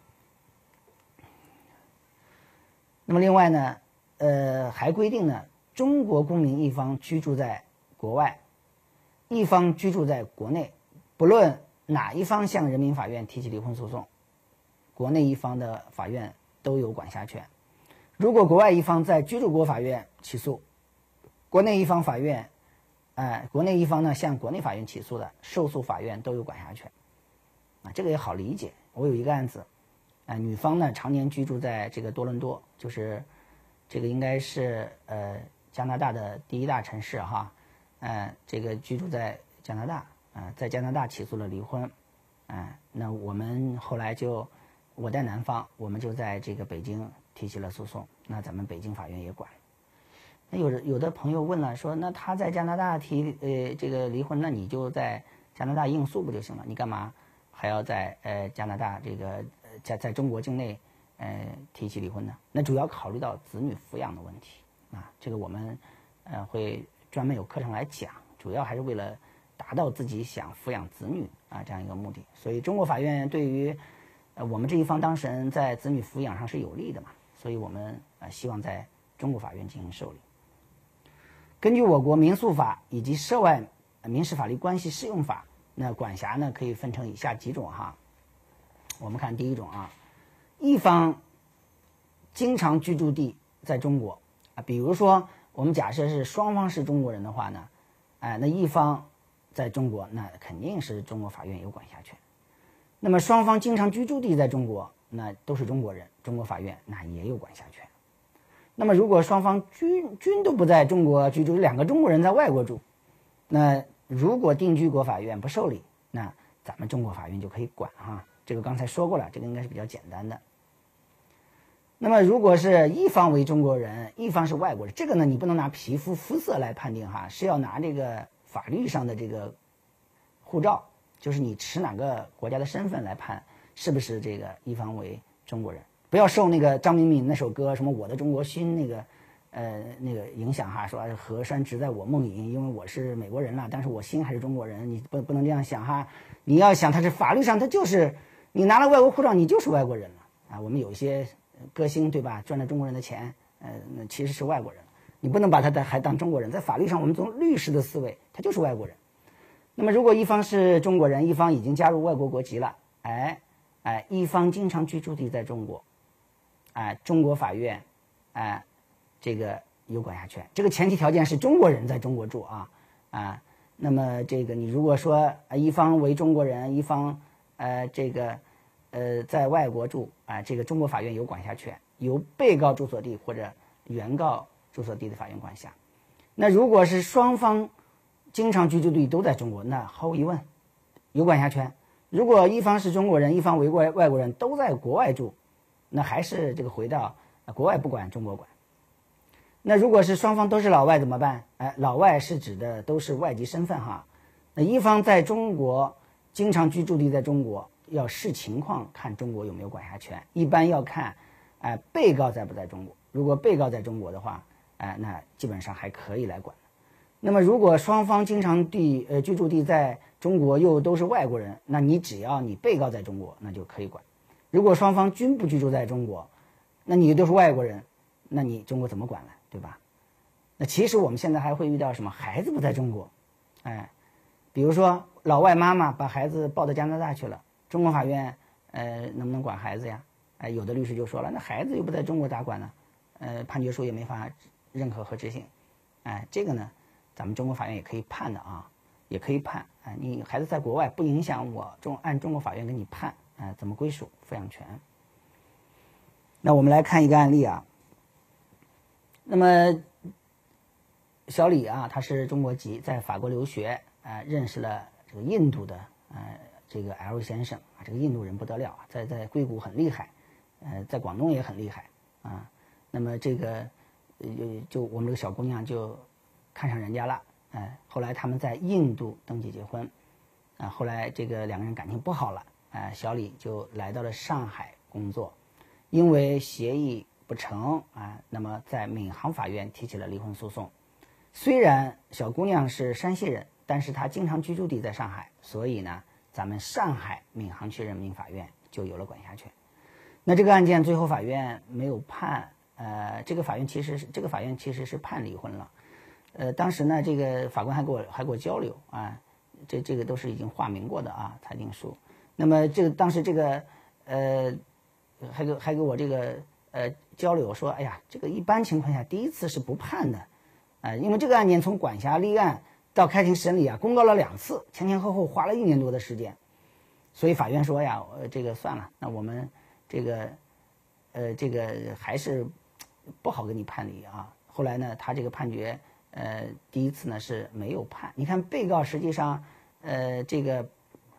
B: 那么另外呢，还规定呢，中国公民一方居住在国外，一方居住在国内，不论哪一方向人民法院提起离婚诉讼，国内一方的法院都有管辖权。如果国外一方在居住国法院起诉，国内一方法院，国内一方呢向国内法院起诉的，受诉法院都有管辖权。这个也好理解。我有一个案子，女方呢常年居住在这个多伦多，就是这个应该是加拿大的第一大城市哈，这个居住在加拿大，在加拿大起诉了离婚，那我们后来我在南方，我们就在这个北京提起了诉讼，那咱们北京法院也管。那有的朋友问了，说那他在加拿大提这个离婚，那你就在加拿大应诉不就行了？你干嘛还要在加拿大这个在中国境内提起离婚呢？那主要考虑到子女抚养的问题这个我们会专门有课程来讲，主要还是为了达到自己想抚养子女这样一个目的。所以中国法院对于我们这一方当事人在子女抚养上是有利的嘛，所以我们希望在中国法院进行受理。根据我国民诉法以及涉外民事法律关系适用法，那管辖呢可以分成以下几种哈。我们看第一种一方经常居住地在中国比如说我们假设是双方是中国人的话呢，那一方在中国，那肯定是中国法院有管辖权。那么双方经常居住地在中国，那都是中国人，中国法院那也有管辖权。那么如果双方均都不在中国居住，两个中国人在外国住，那如果定居国法院不受理，那咱们中国法院就可以管这个刚才说过了，这个应该是比较简单的。那么如果是一方为中国人，一方是外国人，这个呢你不能拿皮肤肤色来判定是要拿这个法律上的这个护照，就是你持哪个国家的身份来判是不是这个一方为中国人。不要受那个张明敏那首歌什么我的中国心那个影响说河山只在我梦萦，因为我是美国人了，但是我心还是中国人，你不能这样想你要想他是法律上他就是你拿了外国护照你就是外国人了我们有一些歌星对吧，赚了中国人的钱那其实是外国人，你不能把他还当中国人，在法律上我们从律师的思维他就是外国人。那么如果一方是中国人，一方已经加入外国国籍了，一方经常居住地在中国，中国法院这个有管辖权，这个前提条件是中国人在中国住那么这个你如果说一方为中国人，一方这个在外国住这个中国法院有管辖权，由被告住所地或者原告住所地的法院管辖。那如果是双方经常居住地都在中国，那毫无疑问有管辖权。如果一方是中国人，一方为外国人都在国外住，那还是这个回到国外不管，中国管。那如果是双方都是老外怎么办？老外是指的都是外籍身份那一方在中国经常居住地在中国，要视情况看中国有没有管辖权，一般要看被告在不在中国。如果被告在中国的话那基本上还可以来管。那么如果双方经常居住地在中国又都是外国人，那你只要你被告在中国那就可以管。如果双方均不居住在中国，那你都是外国人，那你中国怎么管了，对吧？那其实我们现在还会遇到什么孩子不在中国比如说老外妈妈把孩子抱到加拿大去了，中国法院能不能管孩子呀？有的律师就说了，那孩子又不在中国咋管呢？判决书也没法认可和执行这个呢咱们中国法院也可以判的也可以判啊，你孩子在国外不影响我按中国法院给你判啊，怎么归属抚养权？那我们来看一个案例啊。那么小李啊，他是中国籍，在法国留学认识了这个印度的这个 L 先生啊，这个印度人不得了啊，在硅谷很厉害，在广东也很厉害啊。那么这个就我们这个小姑娘就看上人家了，后来他们在印度登记结婚，啊，后来这个两个人感情不好了，小李就来到了上海工作，因为协议不成啊，那么在闵行法院提起了离婚诉讼。虽然小姑娘是山西人，但是她经常居住地在上海，所以呢，咱们上海闵行区人民法院就有了管辖权。那这个案件最后法院没有判，这个法院其实是判离婚了。当时呢，这个法官还给我交流啊，这个都是已经划明过的啊裁定书。那么当时这个还给我这个交流说，哎呀，这个一般情况下第一次是不判的，因为这个案件从管辖立案到开庭审理啊，公告了2次，前后花了1年多的时间，所以法院说呀，这个算了，那我们这个还是不好给你判离啊。后来呢，他这个判决第一次呢是没有判。你看被告实际上这个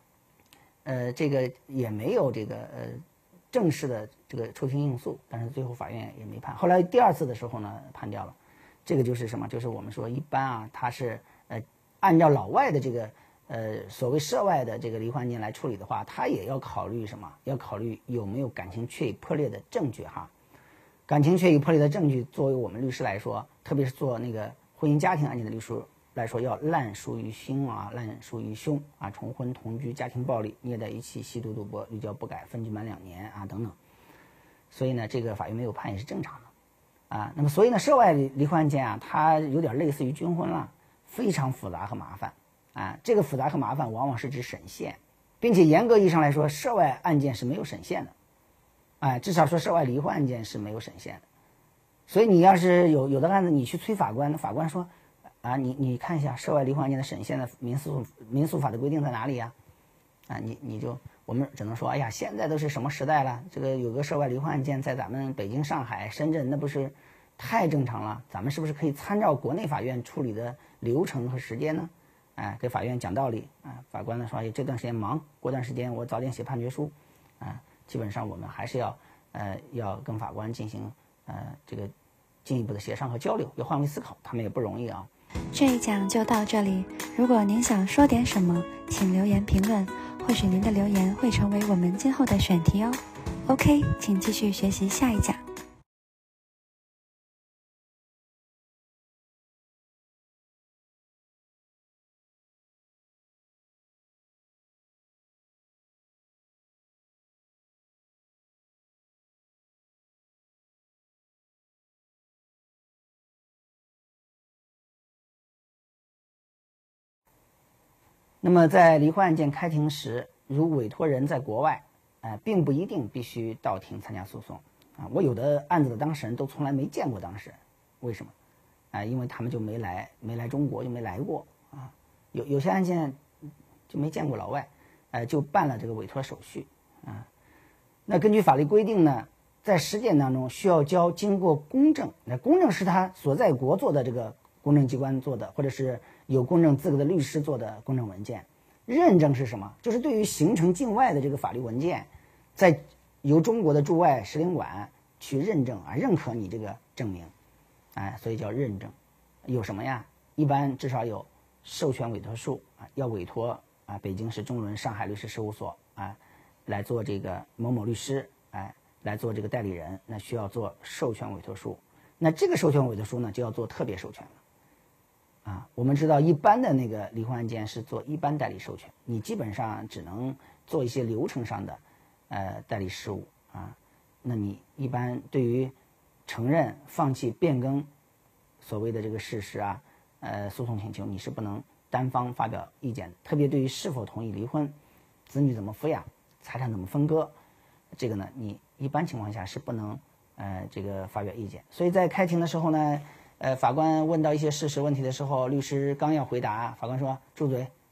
B: 也没有这个正式的这个出庭应诉，但是最后法院也没判。后来第2次的时候呢判掉了。这个就是什么？就是我们说一般啊，他是按照老外的这个所谓涉外的这个离婚案件来处理的话，他也要考虑什么？要考虑有没有感情确已破裂的证据哈。感情确已破裂的证据，作为我们律师来说，特别是做那个婚姻家庭案件的律师来说，要滥属于凶啊，滥属于凶啊，重婚、同居、家庭暴力、虐待遗弃、吸毒、赌博、屡教不改、分居满2年啊等等。所以呢，这个法院没有判也是正常的。那么所以呢，涉外离婚案件啊，它有点类似于军婚了，非常复杂和麻烦啊。这个复杂和麻烦往往是指审限，并且严格意义上来说，涉外案件是没有审限的，至少说涉外离婚案件是没有审限的。所以你要是有的案子，你去催法官，法官说你看一下涉外离婚案件的审限的民诉法的规定在哪里呀？我们只能说，哎呀，现在都是什么时代了？这个有个涉外离婚案件在咱们北京、上海、深圳，那不是太正常了？咱们是不是可以参照国内法院处理的流程和时间呢？给法院讲道理法官呢说，这段时间忙，过段时间我早点写判决书基本上我们还是要跟法官进行这个进一步的协商和交流，要换位思考，他们也不容易啊。
A: 这一讲就到这里，如果您想说点什么，请留言评论，或许您的留言会成为我们今后的选题哦。OK， 请继续学习下一讲。
B: 那么在离婚案件开庭时，如委托人在国外，并不一定必须到庭参加诉讼我有的案子的当事人都从来没见过当事人，为什么？因为他们就没来中国，就没来过有些案件就没见过老外，就办了这个委托手续那根据法律规定呢，在实践当中需要交经过公证，那公证是他所在国做的这个公证机关做的，或者是有公证资格的律师做的公证文件。认证是什么？就是对于形成境外的这个法律文件，在由中国的驻外使领馆去认证认可你这个证明所以叫认证。有什么呀？一般至少有授权委托书要委托北京市中伦上海律师事务所来做这个某某律师来做这个代理人，那需要做授权委托书。那这个授权委托书呢，就要做特别授权了我们知道一般的那个离婚案件是做一般代理授权，你基本上只能做一些流程上的代理事务那你一般对于承认、放弃、变更所谓的这个事实诉讼请求，你是不能单方发表意见的。特别对于是否同意离婚、子女怎么抚养、财产怎么分割，这个呢，你一般情况下是不能这个发表意见。所以在开庭的时候呢，法官问到一些事实问题的时候，律师刚要回答，法官说住嘴，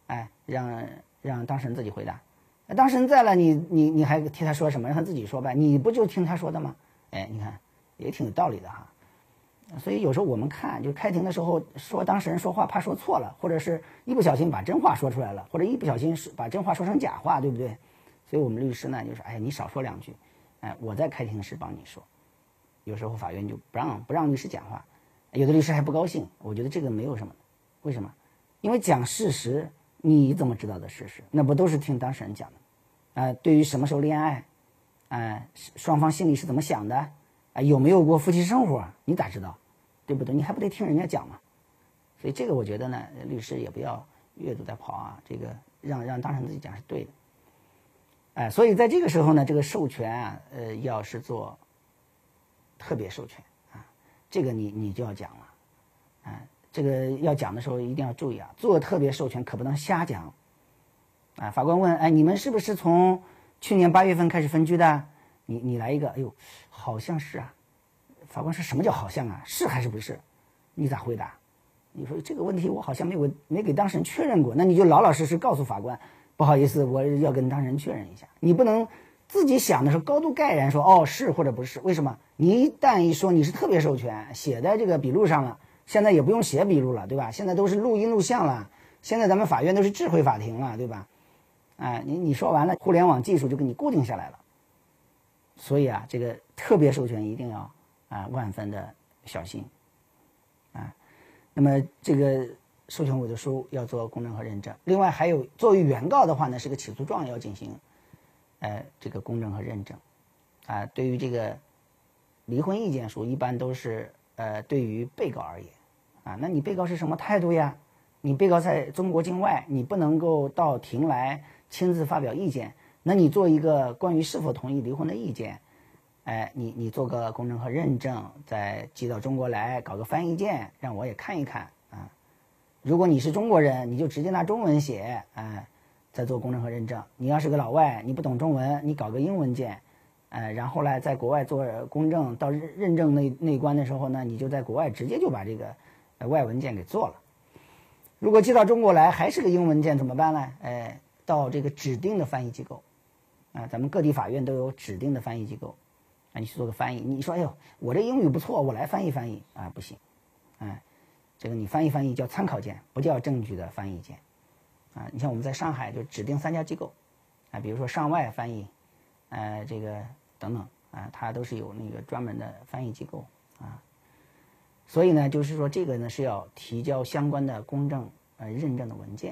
B: 让当事人自己回答。当事人在了，你还替他说什么？让他自己说呗，你不就听他说的吗？你看也挺有道理的哈。所以有时候我们看，就开庭的时候说当事人说话怕说错了，或者是一不小心把真话说出来了，或者一不小心把真话说成假话，对不对？所以我们律师呢就说，你少说2句，我在开庭时帮你说。有时候法院就不让律师讲话，有的律师还不高兴。我觉得这个没有什么，为什么？因为讲事实，你怎么知道的事实？那不都是听当事人讲的？对于什么时候恋爱，双方心里是怎么想的？有没有过夫妻生活？你咋知道？对不对？你还不得听人家讲嘛？所以这个我觉得呢，律师也不要越俎代庖啊，这个让当事人自己讲是对的。所以在这个时候呢，这个授权要是做特别授权这个你就要讲了这个要讲的时候一定要注意做特别授权可不能瞎讲法官问你们是不是从去年8月份开始分居的？你来一个好像是法官说什么叫好像是还是不是？你咋回答？你说这个问题我好像没给当事人确认过，那你就老老实实告诉法官，不好意思，我要跟当事人确认一下。你不能自己想的时候高度盖然说是或者不是。为什么？你一旦一说你是特别授权，写在这个笔录上了，现在也不用写笔录了，对吧？现在都是录音录像了，现在咱们法院都是智慧法庭了，对吧？你说完了，互联网技术就给你固定下来了。所以这个特别授权一定要万分的小心那么这个授权委托书要做公证和认证。另外还有作为原告的话呢，是个起诉状要进行这个公证和认证对于这个离婚意见书一般都是对于被告而言那你被告是什么态度呀？你被告在中国境外，你不能够到庭来亲自发表意见，那你做一个关于是否同意离婚的意见你做个公证和认证，再寄到中国来搞个翻译件让我也看一看如果你是中国人，你就直接拿中文写再做公证和认证。你要是个老外，你不懂中文，你搞个英文件然后来在国外做公证，到认证那关的时候呢，你就在国外直接就把这个外文件给做了。如果寄到中国来还是个英文件怎么办呢？到这个指定的翻译机构咱们各地法院都有指定的翻译机构你去做个翻译。你说我这英语不错，我来翻译翻译不行这个你翻译翻译叫参考件，不叫证据的翻译件你像我们在上海就指定3家机构比如说上外翻译这个等等它都是有那个专门的翻译机构所以呢就是说这个呢是要提交相关的公证认证的文件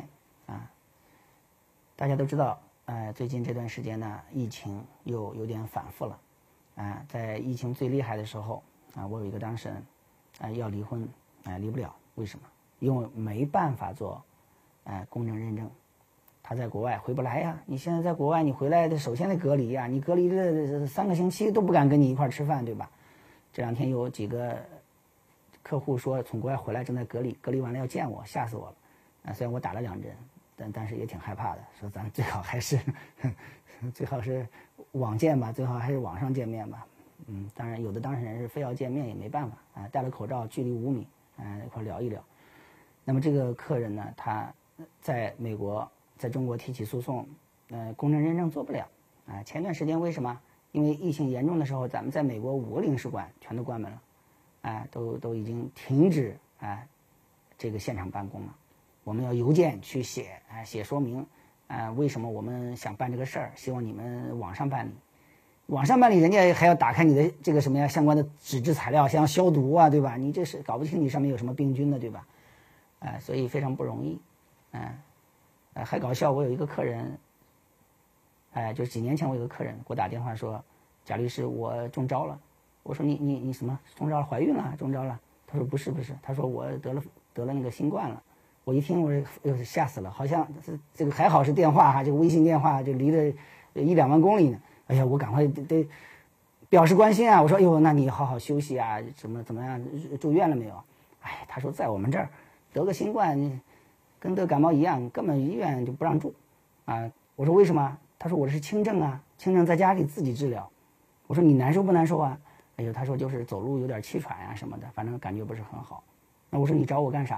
B: 大家都知道最近这段时间呢疫情又有点反复了在疫情最厉害的时候我有一个当事人要离婚离不了。为什么？因为没办法做公证认证，他在国外回不来呀。你现在在国外，你回来的首先得隔离呀，你隔离这3个星期都不敢跟你一块吃饭，对吧？这2天有几个客户说从国外回来正在隔离，隔离完了要见我，吓死我了虽然我打了2针，但是也挺害怕的，说咱最好还是最好是网见吧，最好还是网上见面吧。当然有的当事人是非要见面也没办法戴了口罩，距离5米一块聊一聊。那么这个客人呢，他在美国在中国提起诉讼公证认证做不了前段时间为什么？因为疫情严重的时候，咱们在美国5个领事馆全都关门了都已经停止这个现场办公了。我们要邮件去写说明为什么我们想办这个事儿，希望你们网上办理。网上办理人家还要打开你的这个什么呀相关的纸质材料，像消毒对吧？你这是搞不清你上面有什么病菌的，对吧？所以非常不容易还搞笑，我有一个客人就是几年前我有个客人给我打电话说，贾律师我中招了。我说你什么中招了？怀孕了？中招了？他说不是，他说我得了那个新冠了。我一听我说吓死了，好像这个还好是电话这个微信电话就离着1-2万公里呢。哎呀，我赶快得表示关心我说那你好好休息怎么样，住院了没有？他说在我们这儿得个新冠跟得感冒一样，根本医院就不让住我说为什么？他说我是轻症轻症在家里自己治疗。我说你难受不难受他说就是走路有点气喘什么的，反正感觉不是很好。那我说你找我干啥呀？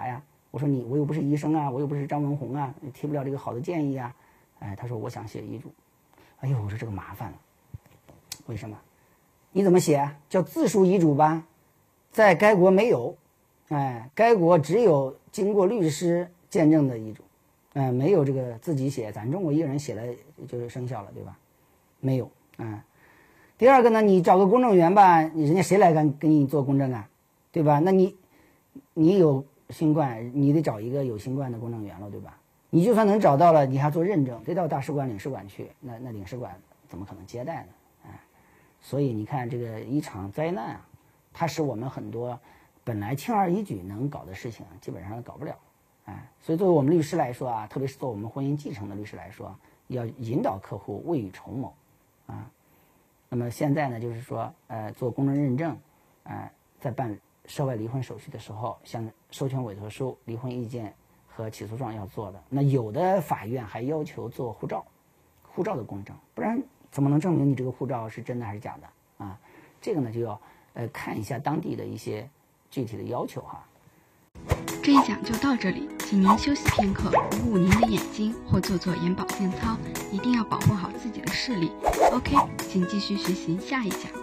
B: 我说我又不是医生啊，我又不是张文宏啊，提不了这个好的建议啊。他说我想写遗嘱。哎呦，我说这个麻烦了，为什么？你怎么写啊？叫自书遗嘱吧，在该国没有，该国只有经过律师见证的遗嘱，没有这个自己写，咱中国一个人写了就是生效了，对吧？没有，第二个呢，你找个公证员吧，人家谁来给你做公证啊，对吧？那你有新冠，你得找一个有新冠的公证员了，对吧？你就算能找到了，你还做认证，得到大使馆、领事馆去，那领事馆怎么可能接待呢？所以你看，这个一场灾难啊，它使我们很多本来轻而易举能搞的事情，基本上搞不了。所以作为我们律师来说啊，特别是做我们婚姻继承的律师来说，要引导客户未雨绸缪啊。那么现在呢，就是说，做公证认证，在办涉外离婚手续的时候，像授权委托书、离婚意见和起诉状要做的。那有的法院还要求做护照的公证，不然怎么能证明你这个护照是真的还是假的啊？这个呢就要看一下当地的一些具体的要求哈。
D: 这一讲就到这里，请您休息片刻，捂捂您的眼睛或做做眼保健操，一定要保护好自己的视力。OK， 请继续学习下一讲。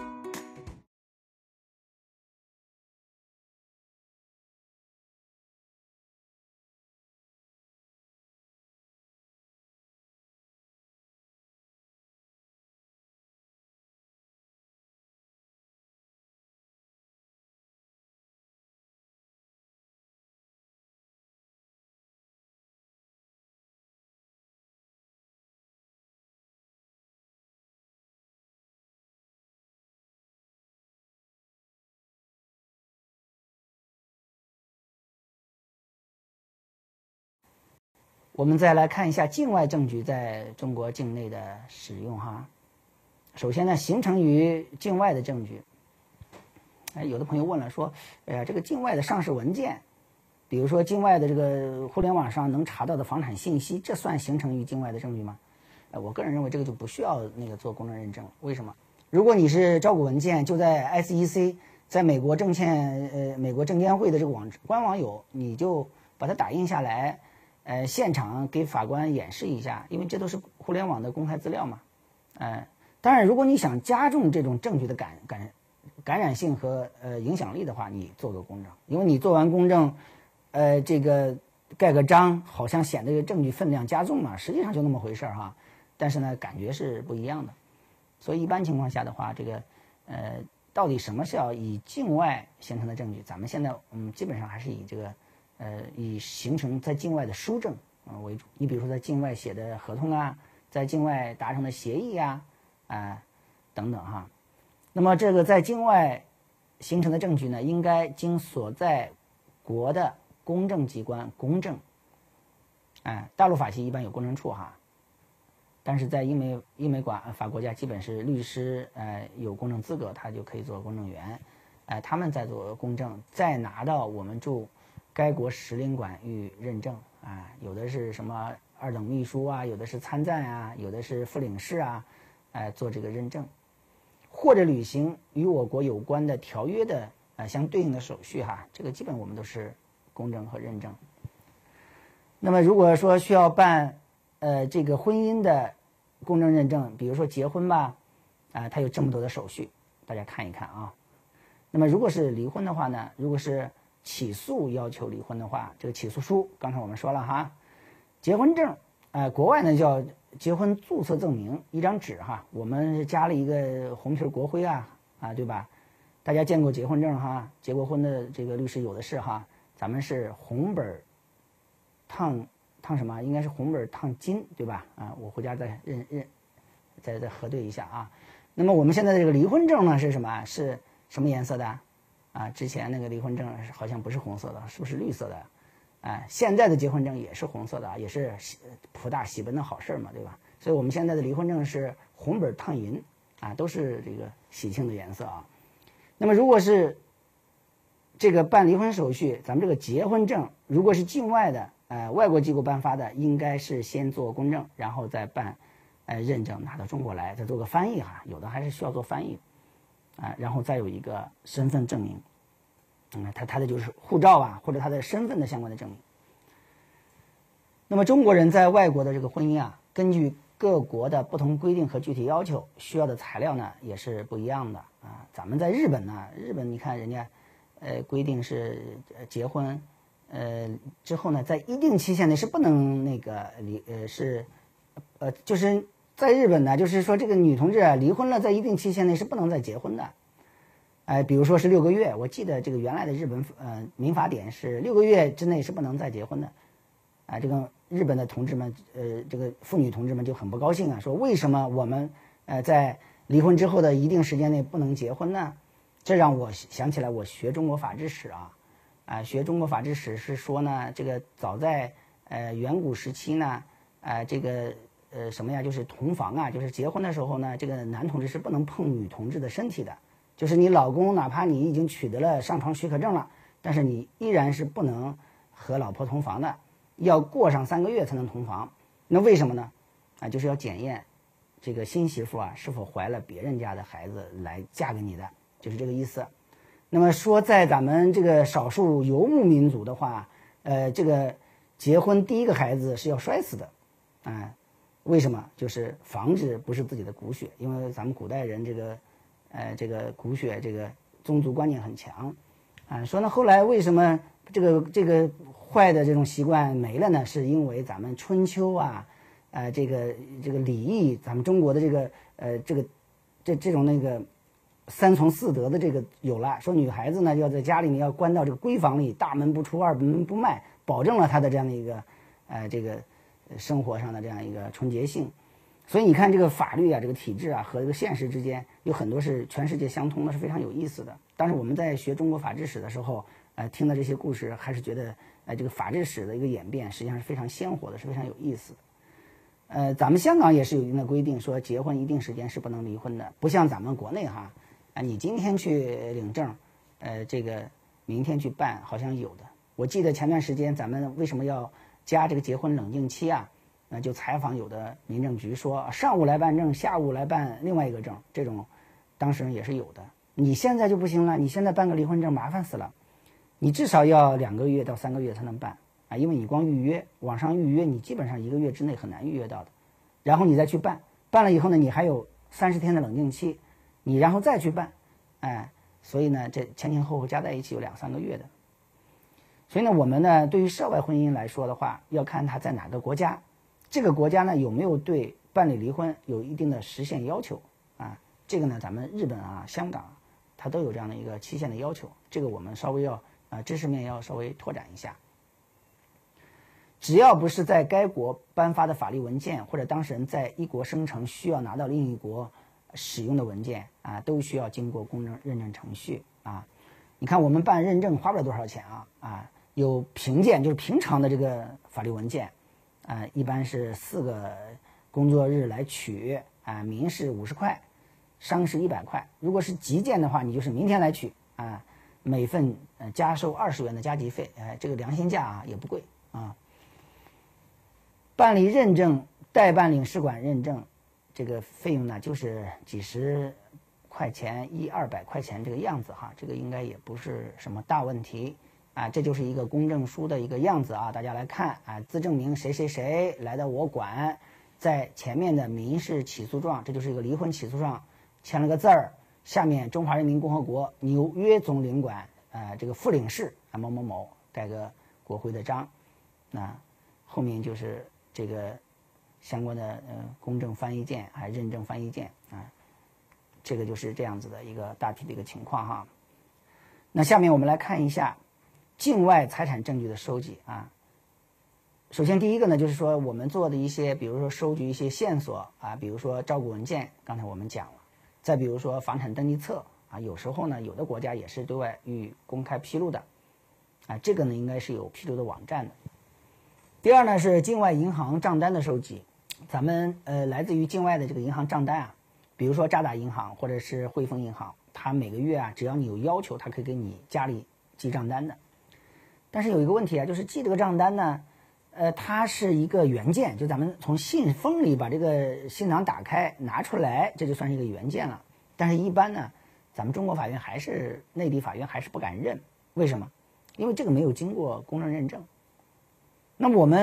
B: 我们再来看一下境外证据在中国境内的使用哈。首先呢，形成于境外的证据，有的朋友问了说，这个境外的上市文件，比如说境外的这个互联网上能查到的房产信息，这算形成于境外的证据吗？我个人认为这个就不需要做公证认证。为什么？如果你是招股文件就在 SEC， 在美国证监会的这个官网有，你就把它打印下来。现场给法官演示一下，因为这都是互联网的公开资料嘛。当然，如果你想加重这种证据的感染性和影响力的话，你做个公证，因为你做完公证，这个盖个章，好像显得这个证据分量加重嘛，实际上就那么回事哈。但是呢，感觉是不一样的。所以一般情况下的话，这个到底什么是要以境外形成的证据？咱们现在基本上还是以这个。以形成在境外的书证为主。你比如说在境外写的合同啊，在境外达成的协议啊，等等哈。那么这个在境外形成的证据呢，应该经所在国的公证机关公证。大陆法系一般有公证处哈，但是在英美法国家基本是律师有公证资格，他就可以做公证员。他们在做公证，再拿到我们驻该国使领馆予认证有的是什么2等秘书啊，有的是参赞啊，有的是副领事啊，做这个认证，或者履行与我国有关的条约的相对应的手续哈，这个基本我们都是公证和认证。那么如果说需要办这个婚姻的公证认证，比如说结婚吧，它有这么多的手续，大家看一看啊。那么如果是离婚的话呢，如果是起诉要求离婚的话，这个起诉书刚才我们说了哈，结婚证，国外呢叫结婚注册证明，一张纸哈，我们加了一个红皮国徽啊，对吧？大家见过结婚证哈，结过婚的这个律师有的是哈，咱们是红本烫什么？应该是红本烫金，对吧？我回家再再核对一下啊。那么我们现在的这个离婚证呢是什么？是什么颜色的？之前那个离婚证好像不是红色的，是不是绿色的？现在的结婚证也是红色的，也是普大喜奔的好事嘛，对吧？所以我们现在的离婚证是红本烫银都是这个喜庆的颜色啊。那么如果是这个办离婚手续，咱们这个结婚证如果是境外的外国机构颁发的，应该是先做公证，然后再办认证拿到中国来，再做个翻译哈，有的还是需要做翻译。然后再有一个身份证明，他的就是护照啊，或者他的身份的相关的证明。 那么中国人在外国的这个婚姻啊，根据各国的不同规定和具体要求，需要的材料呢也是不一样的啊。咱们在日本呢，日本你看人家规定是结婚之后呢，在一定期限内是不能那个就是在日本呢，就是说这个女同志啊离婚了，在一定期限内是不能再结婚的。比如说是6个月，我记得这个原来的日本民法典是6个月之内是不能再结婚的。这个日本的同志们，这个妇女同志们就很不高兴啊，说为什么我们在离婚之后的一定时间内不能结婚呢？这让我想起来我学中国法制史学中国法制史是说呢，这个早在远古时期呢，这个什么呀，就是同房啊，就是结婚的时候呢，这个男同志是不能碰女同志的身体的，就是你老公哪怕你已经取得了上床许可证了，但是你依然是不能和老婆同房的，要过上3个月才能同房。那为什么呢？就是要检验这个新媳妇是否怀了别人家的孩子来嫁给你的，就是这个意思。那么说在咱们这个少数游牧民族的话，这个结婚第一个孩子是要摔死的，为什么？就是防止不是自己的骨血，因为咱们古代人这个骨血这个宗族观念很强，说呢后来为什么这个坏的这种习惯没了呢？是因为咱们春秋这个礼义，咱们中国的这种那个3从4德的这个有了，说女孩子呢要在家里面要关到这个闺房里，大门不出二门不迈，保证了她的这样的一个这个生活上的这样一个纯洁性。所以你看这个法律这个体制和这个现实之间有很多是全世界相通的，是非常有意思的。但是我们在学中国法制史的时候，听到这些故事，还是觉得这个法制史的一个演变实际上是非常鲜活的，是非常有意思的。咱们香港也是有一定的规定，说结婚一定时间是不能离婚的，不像咱们国内你今天去领证，这个明天去办，好像有的。我记得前段时间咱们为什么要加这个结婚冷静期就采访有的民政局说，上午来办证，下午来办另外一个证，这种当事人也是有的。你现在就不行了，你现在办个离婚证麻烦死了，你至少要2个月到3个月才能办因为你光预约，网上预约你基本上1个月之内很难预约到的，然后你再去办，办了以后呢，你还有30天的冷静期，你然后再去办，所以呢，这前后加在一起有2-3个月的。所以呢，我们呢对于涉外婚姻来说的话，要看它在哪个国家，这个国家呢有没有对办理离婚有一定的时限要求这个呢，咱们日本香港它都有这样的一个期限的要求，这个我们稍微要知识面要稍微拓展一下。只要不是在该国颁发的法律文件，或者当事人在一国生成需要拿到另一国使用的文件都需要经过公证认证程序你看我们办认证花不了多少钱有评件，就是平常的这个法律文件一般是4个工作日来取民事50块，商事100块。如果是急件的话，你就是明天来取每份加收20元的加急费，这个良心价也不贵办理认证、代办领事馆认证，这个费用呢就是几十块钱100-200块钱这个样子这个应该也不是什么大问题这就是一个公证书的一个样子大家来看自证明谁谁谁来到我馆，在前面的民事起诉状，这就是一个离婚起诉状，签了个字儿，下面中华人民共和国纽约总领馆这个副领事某某某盖个国徽的章，后面就是这个相关的公证翻译件认证翻译件这个就是这样子的一个大体的一个情况那下面我们来看一下境外财产证据的收集首先第一个呢，就是说我们做的一些，比如说收集一些线索比如说照顾文件，刚才我们讲了，再比如说房产登记册有时候呢，有的国家也是对外予公开披露的这个呢应该是有披露的网站的。第二呢是境外银行账单的收集，咱们来自于境外的这个银行账单比如说渣打银行或者是汇丰银行，它每个月只要你有要求，它可以给你家里寄账单的。但是有一个问题就是寄这个账单呢它是一个原件，就咱们从信封里把这个信囊打开拿出来，这就算是一个原件了。但是一般呢，咱们中国法院还是内地法院还是不敢认，为什么？因为这个没有经过公证认证。那么我们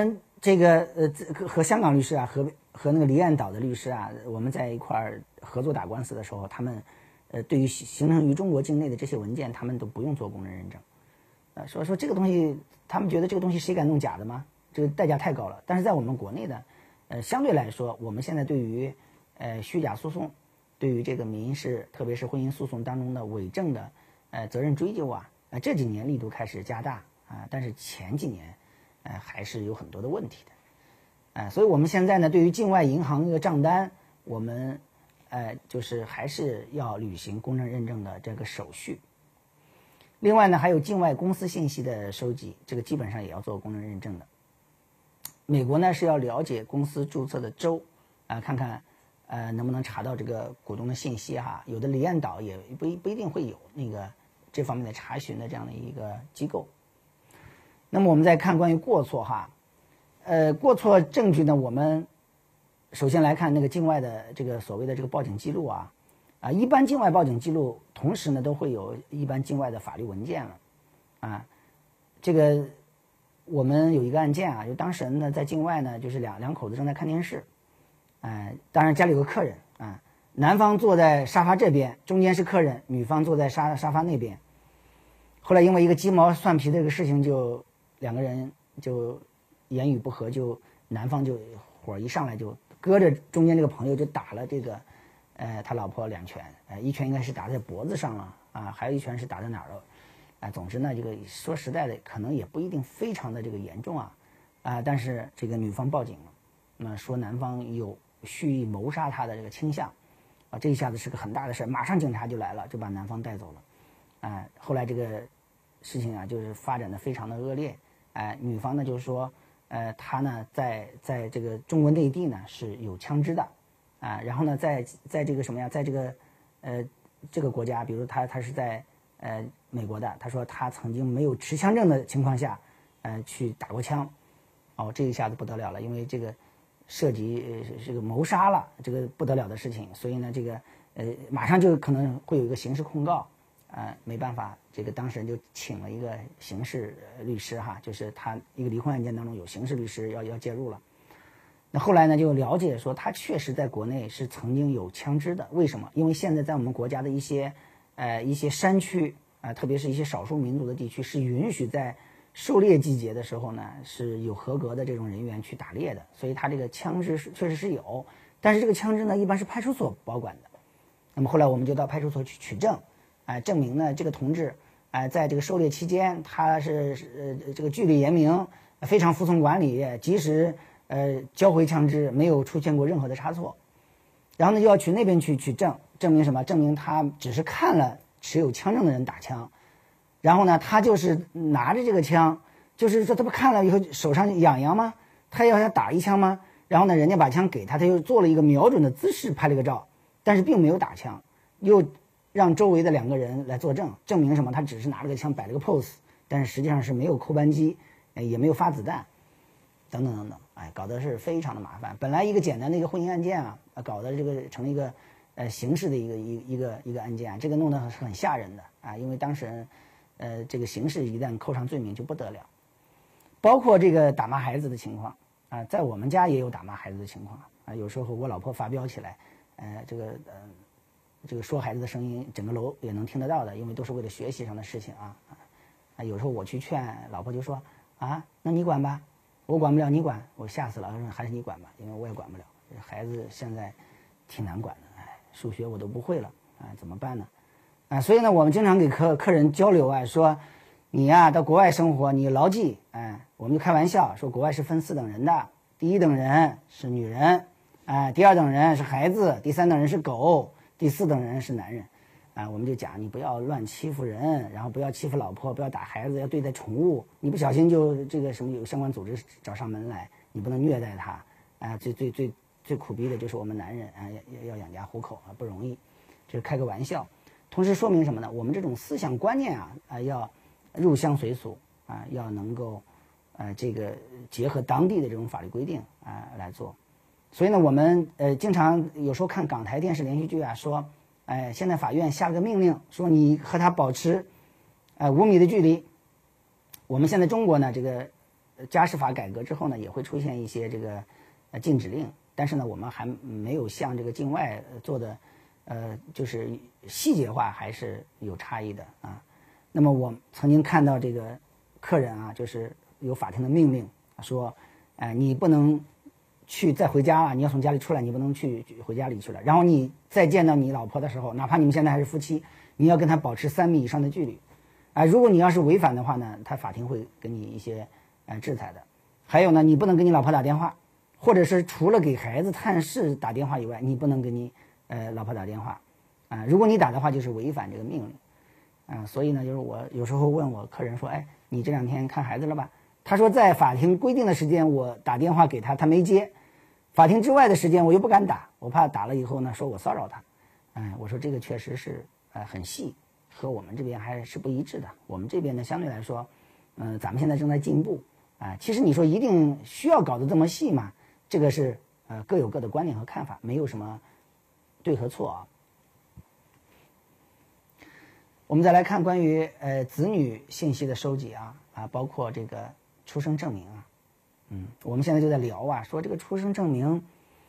B: 这个和香港律师啊，和那个离岸岛的律师啊，我们在一块儿合作打官司的时候，他们对于形成于中国境内的这些文件，他们都不用做公证认证。说这个东西，他们觉得这个东西谁敢弄假的吗？这个代价太高了。但是在我们国内的，相对来说，我们现在对于虚假诉讼，对于这个民事，特别是婚姻诉讼当中的伪证的责任追究啊，这几年力度开始加大啊，但是前几年还是有很多的问题的。所以我们现在呢，对于境外银行的账单，我们就是还是要履行公证认证的这个手续。另外呢，还有境外公司信息的收集，这个基本上也要做公证认证的。美国呢是要了解公司注册的州看看能不能查到这个股东的信息哈。有的离岸岛也不一定会有那个这方面的查询的这样的一个机构。那么我们再看关于过错哈。过错证据呢，我们首先来看那个境外的这个所谓的这个报警记录啊，一般境外报警记录同时呢都会有一般境外的法律文件了啊。这个我们有一个案件啊，就当事人呢在境外呢，就是两口子正在看电视，当然家里有个客人啊，男方坐在沙发这边，中间是客人，女方坐在沙发那边。后来因为一个鸡毛蒜皮的这个事情，就两个人就言语不合，就男方就火一上来就搁着中间这个朋友就打了这个他老婆2拳，一拳应该是打在脖子上了啊，还有一拳是打在哪儿了总之呢，这个说实在的，可能也不一定非常的这个严重但是这个女方报警了，那说男方有蓄意谋杀她的这个倾向这一下子是个很大的事，马上警察就来了，就把男方带走了后来这个事情啊，就是发展的非常的恶劣女方呢就是说她呢在这个中国内地呢是有枪支的然后呢在这个什么呀，在这个这个国家，比如他是在美国的，他说他曾经没有持枪证的情况下去打过枪这一下子不得了了，因为这个涉及这个谋杀了，这个不得了的事情，所以呢这个马上就可能会有一个刑事控告没办法，这个当事人就请了一个刑事律师哈，就是他一个离婚案件当中有刑事律师要介入了。那后来呢就了解说他确实在国内是曾经有枪支的，为什么？因为现在在我们国家的一些山区特别是一些少数民族的地区是允许在狩猎季节的时候呢是有合格的这种人员去打猎的，所以他这个枪支确实是有，但是这个枪支呢一般是派出所保管的。那么后来我们就到派出所去取证证明呢这个同志在这个狩猎期间他是这个纪律严明，非常服从管理，及时交回枪支，没有出现过任何的差错。然后呢，又要去那边去取证，证明什么？证明他只是看了持有枪证的人打枪，然后呢，他就是拿着这个枪，就是说他不看了以后手上痒痒吗？他要打一枪吗？然后呢，人家把枪给他，他又做了一个瞄准的姿势拍了个照，但是并没有打枪，又让周围的2个人来作证，证明什么？他只是拿了个枪摆了个 pose， 但是实际上是没有扣扳机，也没有发子弹。等等等等，搞得是非常的麻烦。本来一个简单的一个婚姻案件搞得这个成了一个刑事的一个案件，这个弄得是很吓人的因为当事人这个刑事一旦扣上罪名就不得了。包括这个打骂孩子的情况在我们家也有打骂孩子的情况有时候我老婆发飙起来这个说孩子的声音整个楼也能听得到的，因为都是为了学习上的事情有时候我去劝老婆就说那你管吧，我管不了你管，我吓死了，还是你管吧，因为我也管不了。孩子现在挺难管的，数学我都不会了怎么办呢？所以呢，我们经常给客人交流说你到国外生活，你牢记我们就开玩笑说，国外是分4等人的，第1等人是女人第2等人是孩子，第3等人是狗，第4等人是男人我们就讲你不要乱欺负人，然后不要欺负老婆，不要打孩子，要对待宠物，你不小心就这个什么有相关组织找上门来，你不能虐待他最苦逼的就是我们男人要养家糊口不容易，这是开个玩笑。同时说明什么呢？我们这种思想观念要入乡随俗要能够这个结合当地的这种法律规定来做。所以呢，我们经常有时候看港台电视连续剧说现在法院下了个命令，说你和他保持5米的距离。我们现在中国呢，这个家事法改革之后呢，也会出现一些这个禁止令，但是呢，我们还没有像这个境外做的就是细节化还是有差异的啊。那么我曾经看到这个客人啊，就是有法庭的命令说，你不能再回家了，你要从家里出来，你不能回家里去了。然后你再见到你老婆的时候，哪怕你们现在还是夫妻，你要跟她保持3米以上的距离。如果你要是违反的话呢，法庭会给你一些制裁的。还有呢，你不能给你老婆打电话，或者是除了给孩子探视打电话以外，你不能给你老婆打电话如果你打的话，就是违反这个命令所以呢，就是我有时候问我客人说，你这2天看孩子了吧？他说在法庭规定的时间我打电话给他，他没接。法庭之外的时间我又不敢打，我怕打了以后呢说我骚扰他。我说这个确实是很细，和我们这边还是不一致的。我们这边呢相对来说，咱们现在正在进步其实你说一定需要搞得这么细嘛？这个是各有各的观点和看法，没有什么对和错啊。我们再来看关于子女信息的收集包括这个出生证明我们现在就在聊说这个出生证明，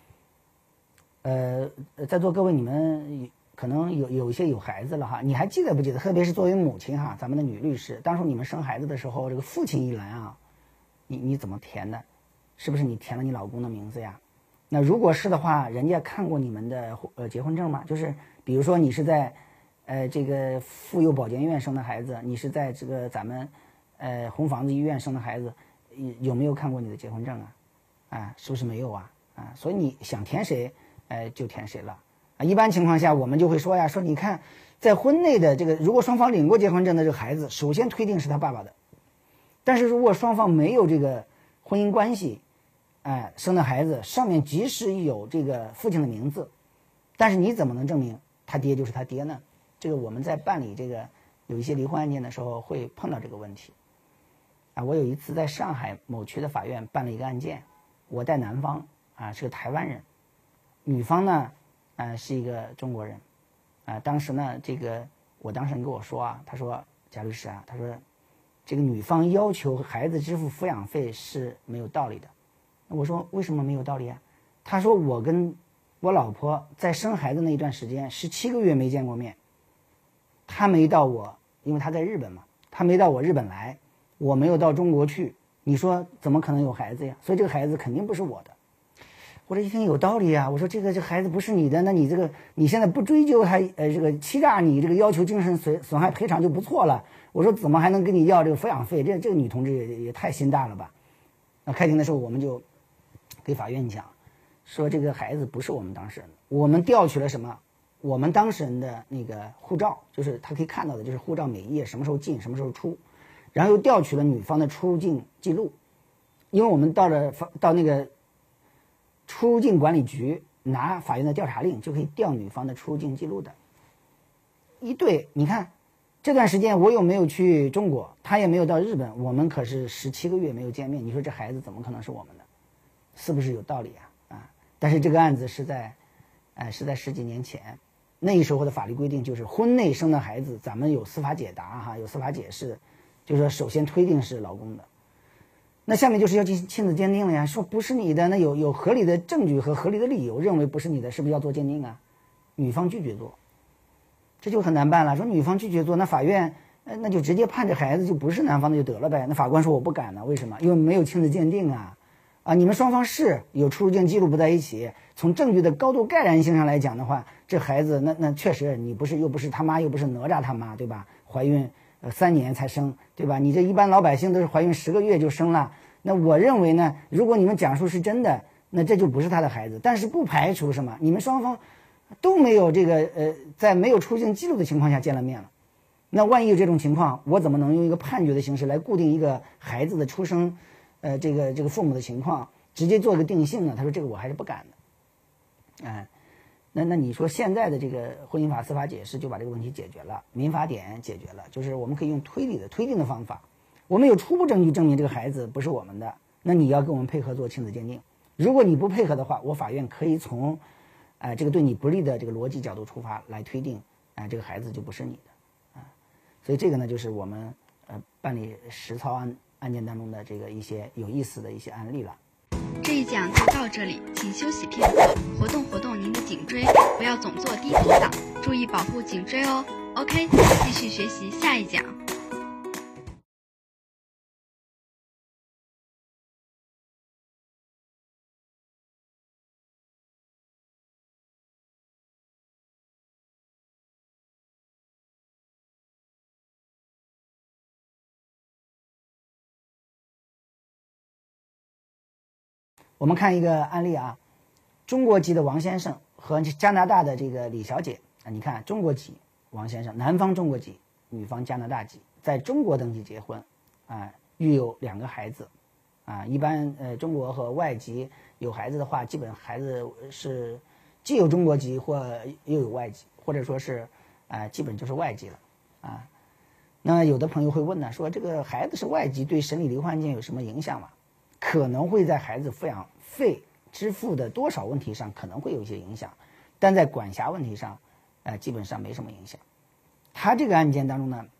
B: 在座各位你们可能有一些有孩子了你还记得不记得？特别是作为母亲咱们的女律师，当初你们生孩子的时候，这个父亲一栏你怎么填的？是不是你填了你老公的名字呀？那如果是的话，人家看过你们的结婚证吗？就是比如说你是在这个妇幼保健院生的孩子，你是在这个咱们红房子医院生的孩子，有没有看过你的结婚证是不是没有所以你想填谁就填谁了一般情况下我们就会说说你看在婚内的这个，如果双方领过结婚证的这个孩子，首先推定是他爸爸的。但是如果双方没有这个婚姻关系生的孩子上面即使有这个父亲的名字，但是你怎么能证明他爹就是他爹呢？这个我们在办理这个有一些离婚案件的时候会碰到这个问题我有一次在上海某区的法院办了一个案件，我带男方是个台湾人，女方呢是一个中国人当时呢这个我当事人跟我说他说贾律师他说这个女方要求孩子支付抚养费是没有道理的。我说为什么没有道理他说我跟我老婆在生孩子那一段时间17个月没见过面，他没到我，因为他在日本嘛，他没到我日本来，我没有到中国去，你说怎么可能有孩子呀？所以这个孩子肯定不是我的。我这一听有道理我说这孩子不是你的，那你你现在不追究还这个欺诈你，这个要求精神损害赔偿就不错了。我说怎么还能跟你要这个抚养费？这个女同志也太心大了吧。那开庭的时候我们就给法院讲说这个孩子不是我们当事人，我们调取了什么？我们当事人的那个护照，就是他可以看到的，就是护照每一页什么时候进什么时候出，然后又调取了女方的出入境记录，因为我们到那个出入境管理局拿法院的调查令就可以调女方的出入境记录的。一对，你看这段时间我又没有去中国，他也没有到日本，我们可是17个月没有见面，你说这孩子怎么可能是我们的？是不是有道理但是这个案子是在10几年前，那时候的法律规定就是婚内生的孩子，咱们有司法解答有司法解释，就是说首先推定是老公的。那下面就是要进行亲子鉴定了呀，说不是你的，那有合理的证据和合理的理由认为不是你的，是不是要做鉴定女方拒绝做，这就很难办了。说女方拒绝做，那法院那就直接判这孩子就不是男方的就得了呗。那法官说我不敢为什么？因为没有亲子鉴定你们双方是有出入境记录不在一起，从证据的高度盖然性上来讲的话，这孩子那确实你又不是他妈，又不是哪吒他妈，对吧？怀孕3年才生，对吧？你这一般老百姓都是怀孕10个月就生了。那我认为呢，如果你们讲述是真的，那这就不是他的孩子。但是不排除什么，你们双方都没有这个在没有出境记录的情况下见了面了。那万一有这种情况，我怎么能用一个判决的形式来固定一个孩子的出生这个父母的情况，直接做一个定性呢？他说这个我还是不敢的。那你说现在的这个婚姻法司法解释就把这个问题解决了，民法典解决了，就是我们可以用推定的方法，我们有初步证据证明这个孩子不是我们的，那你要跟我们配合做亲子鉴定。如果你不配合的话，我法院可以从这个对你不利的这个逻辑角度出发来推定这个孩子就不是你的所以这个呢就是我们办理实操案件当中的这个一些有意思的一些案例了。
D: 这一讲就到这里，请休息片刻，活动您的颈椎，不要总做低头党，注意保护颈椎哦。OK， 继续学习下一讲。
B: 我们看一个案例啊，中国籍的王先生和加拿大的这个李小姐啊，你看中国籍王先生，男方中国籍，女方加拿大籍，在中国登记结婚啊，育有2个孩子啊。一般中国和外籍有孩子的话，基本孩子是既有中国籍或又有外籍，或者说是基本就是外籍了啊。那有的朋友会问呢，说这个孩子是外籍对审理离婚案件有什么影响吗？可能会在孩子抚养费支付的多少问题上可能会有一些影响，但在管辖问题上，基本上没什么影响。他这个案件当中呢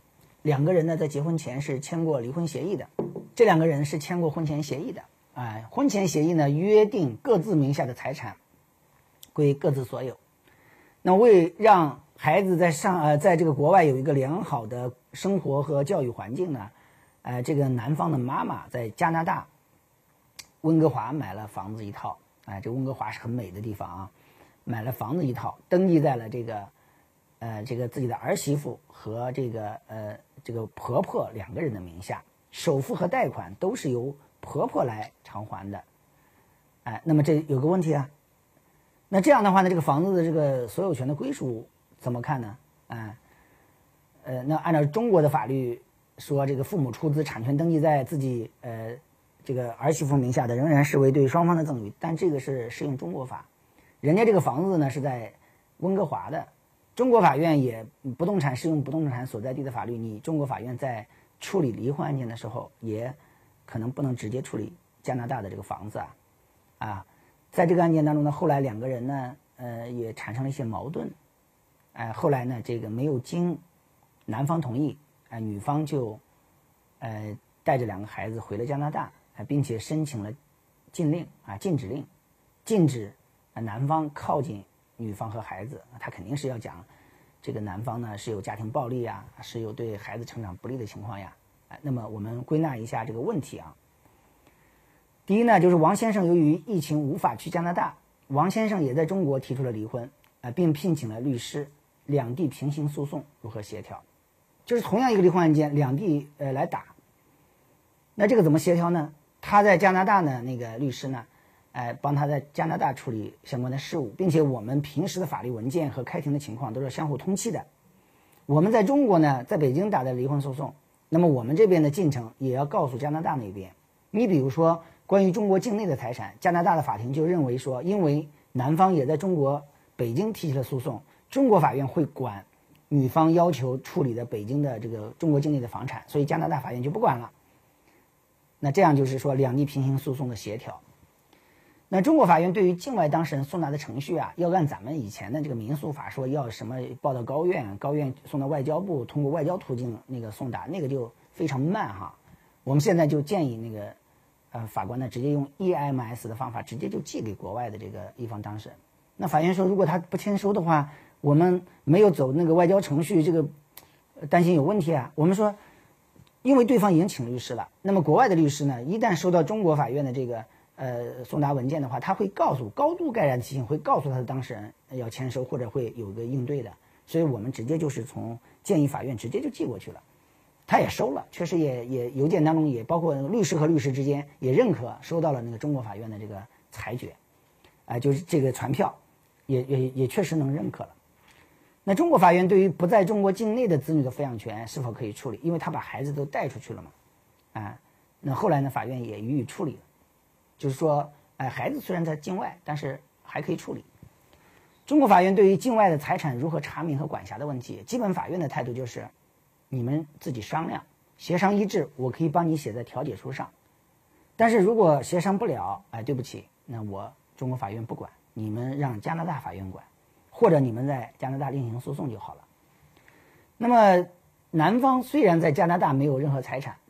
B: ，2个人呢在结婚前是签过离婚协议的，这2个人是签过婚前协议的，婚前协议呢约定各自名下的财产归各自所有。那为让孩子在这个国外有一个良好的生活和教育环境呢，这个男方的妈妈在加拿大温哥华买了房子一套，这温哥华是很美的地方啊，买了房子一套，登记在了这个自己的儿媳妇和这个婆婆2个人的名下，首付和贷款都是由婆婆来偿还的。那么这有个问题啊，那这样的话呢，这个房子的这个所有权的归属怎么看呢？那按照中国的法律说，这个父母出资产权登记在自己这个儿媳妇名下的，仍然视为对双方的赠与，但这个是适用中国法。人家这个房子呢是在温哥华的，中国法院也不动产适用不动产所在地的法律，你中国法院在处理离婚案件的时候，也可能不能直接处理加拿大的这个房子在这个案件当中呢，后来2个人呢也产生了一些矛盾，后来呢这个没有经男方同意，女方就带着2个孩子回了加拿大，并且申请了禁令禁止令，禁止男方靠近女方和孩子。他肯定是要讲这个男方呢是有家庭暴力是有对孩子成长不利的情况呀。那么我们归纳一下这个问题啊。第一呢，就是王先生由于疫情无法去加拿大，王先生也在中国提出了离婚，并聘请了律师，两地平行诉讼如何协调？就是同样一个离婚案件，两地来打，那这个怎么协调呢？他在加拿大呢，那个律师呢，帮他在加拿大处理相关的事务，并且我们平时的法律文件和开庭的情况都是相互通气的。我们在中国呢，在北京打的离婚诉讼，那么我们这边的进程也要告诉加拿大那边。你比如说，关于中国境内的财产，加拿大的法庭就认为说，因为男方也在中国北京提起了诉讼，中国法院会管女方要求处理的北京的这个中国境内的房产，所以加拿大法院就不管了。那这样就是说两地平行诉讼的协调。那中国法院对于境外当事人送达的程序要按咱们以前的这个民诉法说要什么报到高院，高院送到外交部，通过外交途径那个送达，那个就非常慢哈。我们现在就建议那个法官呢直接用 EMS 的方法直接就寄给国外的这个一方当事人。那法院说如果他不签收的话，我们没有走那个外交程序，这个担心有问题啊。我们说因为对方已经请律师了，那么国外的律师呢，一旦收到中国法院的这个送达文件的话，他会告诉高度盖然提醒，会告诉他的当事人要签收或者会有一个应对的，所以我们直接就是从建议法院直接就寄过去了，他也收了，确实也邮件当中也包括律师和律师之间也认可收到了那个中国法院的这个裁决，就是这个传票也确实能认可了。那中国法院对于不在中国境内的子女的抚养权是否可以处理？因为他把孩子都带出去了嘛，那后来呢，法院也予以处理了，就是说，孩子虽然在境外，但是还可以处理。中国法院对于境外的财产如何查明和管辖的问题，基本法院的态度就是，你们自己商量，协商一致，我可以帮你写在调解书上。但是如果协商不了，对不起，那我中国法院不管，你们让加拿大法院管。或者你们在加拿大另行诉讼就好了。那么男方虽然在加拿大没有任何财产，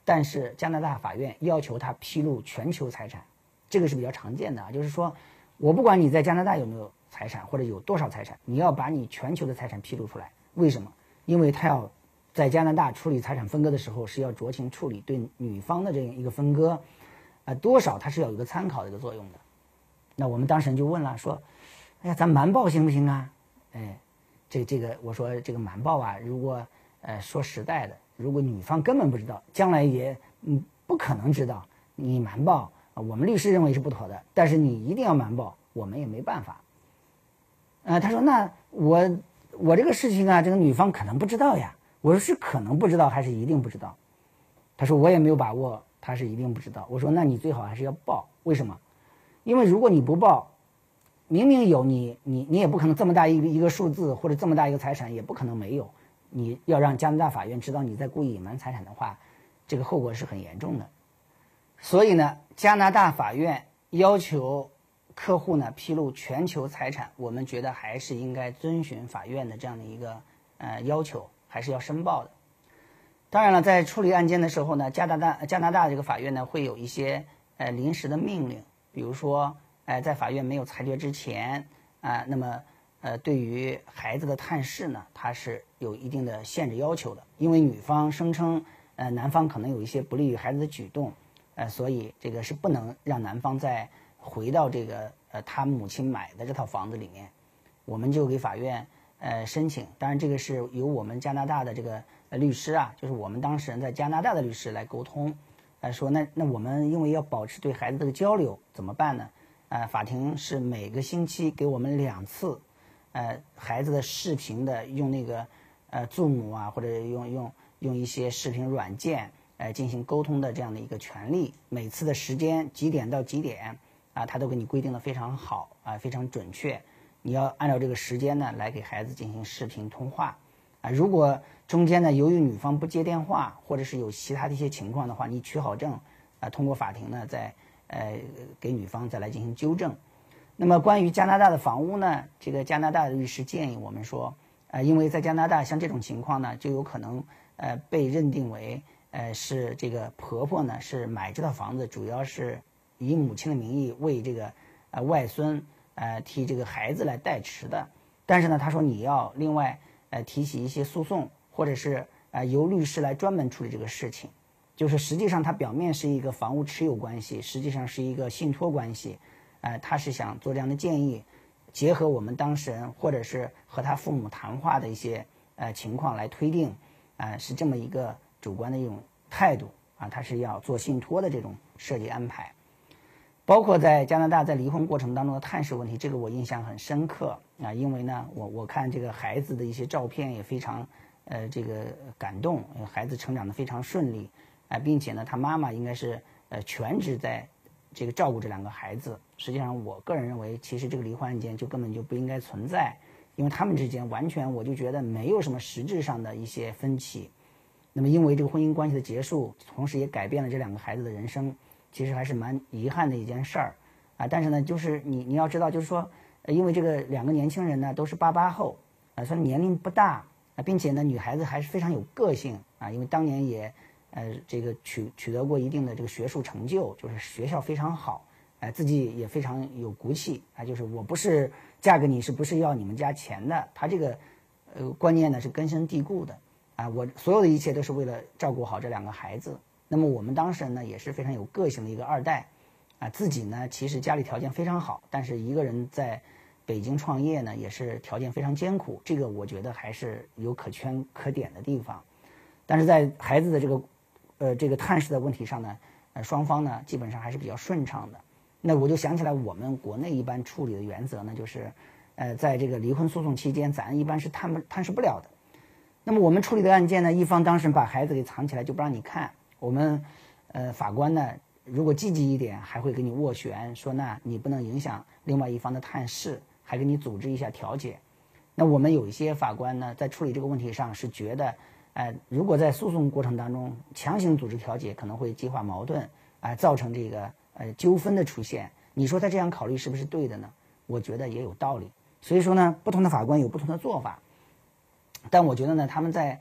B: 但是加拿大法院要求他披露全球财产，这个是比较常见的啊，就是说我不管你在加拿大有没有财产或者有多少财产，你要把你全球的财产披露出来。为什么？因为他要在加拿大处理财产分割的时候是要酌情处理对女方的这样一个分割，多少它是要有一个参考的一个作用的。那我们当事人就问了，说，哎呀，咱瞒报行不行啊？哎，这个我说这个瞒报啊，如果说实在的，如果女方根本不知道，将来也不可能知道，你瞒报我们律师认为是不妥的，但是你一定要瞒报，我们也没办法。他说那我这个事情啊，这个女方可能不知道呀。我说是可能不知道还是一定不知道？他说我也没有把握，他是一定不知道。我说那你最好还是要报，为什么？因为如果你不报，明明有你也不可能这么大一个数字或者这么大一个财产也不可能没有，你要让加拿大法院知道你在故意隐瞒财产的话，这个后果是很严重的。所以呢，加拿大法院要求客户呢披露全球财产，我们觉得还是应该遵循法院的这样的一个要求，还是要申报的。当然了，在处理案件的时候呢，加拿大这个法院呢会有一些临时的命令，比如说在法院没有裁决之前那么对于孩子的探视呢，它是有一定的限制要求的，因为女方声称男方可能有一些不利于孩子的举动，所以这个是不能让男方再回到这个他母亲买的这套房子里面。我们就给法院申请，当然这个是由我们加拿大的这个律师啊，就是我们当事人在加拿大的律师来沟通，说那我们因为要保持对孩子的这个交流怎么办呢？法庭是每个星期给我们2次孩子的视频的，用那个Zoom啊，或者用一些视频软件进行沟通的这样的一个权利。每次的时间几点到几点他都给你规定的非常好非常准确。你要按照这个时间呢来给孩子进行视频通话如果中间呢由于女方不接电话，或者是有其他的一些情况的话，你取好证通过法庭呢再给女方再来进行纠正。那么关于加拿大的房屋呢，这个加拿大的律师建议我们说因为在加拿大像这种情况呢，就有可能被认定为是这个婆婆呢是买这套房子主要是以母亲的名义为这个外孙替这个孩子来代持的。但是呢，他说你要另外提起一些诉讼，或者是由律师来专门处理这个事情。就是实际上它表面是一个房屋持有关系，实际上是一个信托关系。他是想做这样的建议，结合我们当事人或者是和他父母谈话的一些情况来推定，是这么一个主观的一种态度他是要做信托的这种设计安排。包括在加拿大在离婚过程当中的探视问题，这个我印象很深刻因为呢我看这个孩子的一些照片也非常这个感动，孩子成长的非常顺利并且呢他妈妈应该是全职在这个照顾这2个孩子。实际上我个人认为其实这个离婚案件就根本就不应该存在，因为他们之间完全我就觉得没有什么实质上的一些分歧。那么因为这个婚姻关系的结束，同时也改变了这2个孩子的人生，其实还是蛮遗憾的一件事儿但是呢就是你要知道，就是说因为这个2个年轻人呢都是88后虽然年龄不大并且呢女孩子还是非常有个性因为当年也这个取得过一定的这个学术成就，就是学校非常好自己也非常有骨气就是我不是嫁给你是不是要你们家钱的，他这个观念呢是根深蒂固的我所有的一切都是为了照顾好这2个孩子。那么我们当事人呢也是非常有个性的一个2代自己呢其实家里条件非常好，但是一个人在北京创业呢也是条件非常艰苦，这个我觉得还是有可圈可点的地方。但是在孩子的这个探视的问题上呢双方呢基本上还是比较顺畅的。那我就想起来我们国内一般处理的原则呢就是在这个离婚诉讼期间咱一般是探视不了的。那么我们处理的案件呢，一方当事人把孩子给藏起来就不让你看，我们法官呢如果积极一点还会给你斡旋，说那你不能影响另外一方的探视，还给你组织一下调解。那我们有一些法官呢在处理这个问题上是觉得如果在诉讼过程当中强行组织调解可能会激化矛盾造成这个纠纷的出现。你说他这样考虑是不是对的呢？我觉得也有道理。所以说呢不同的法官有不同的做法，但我觉得呢他们在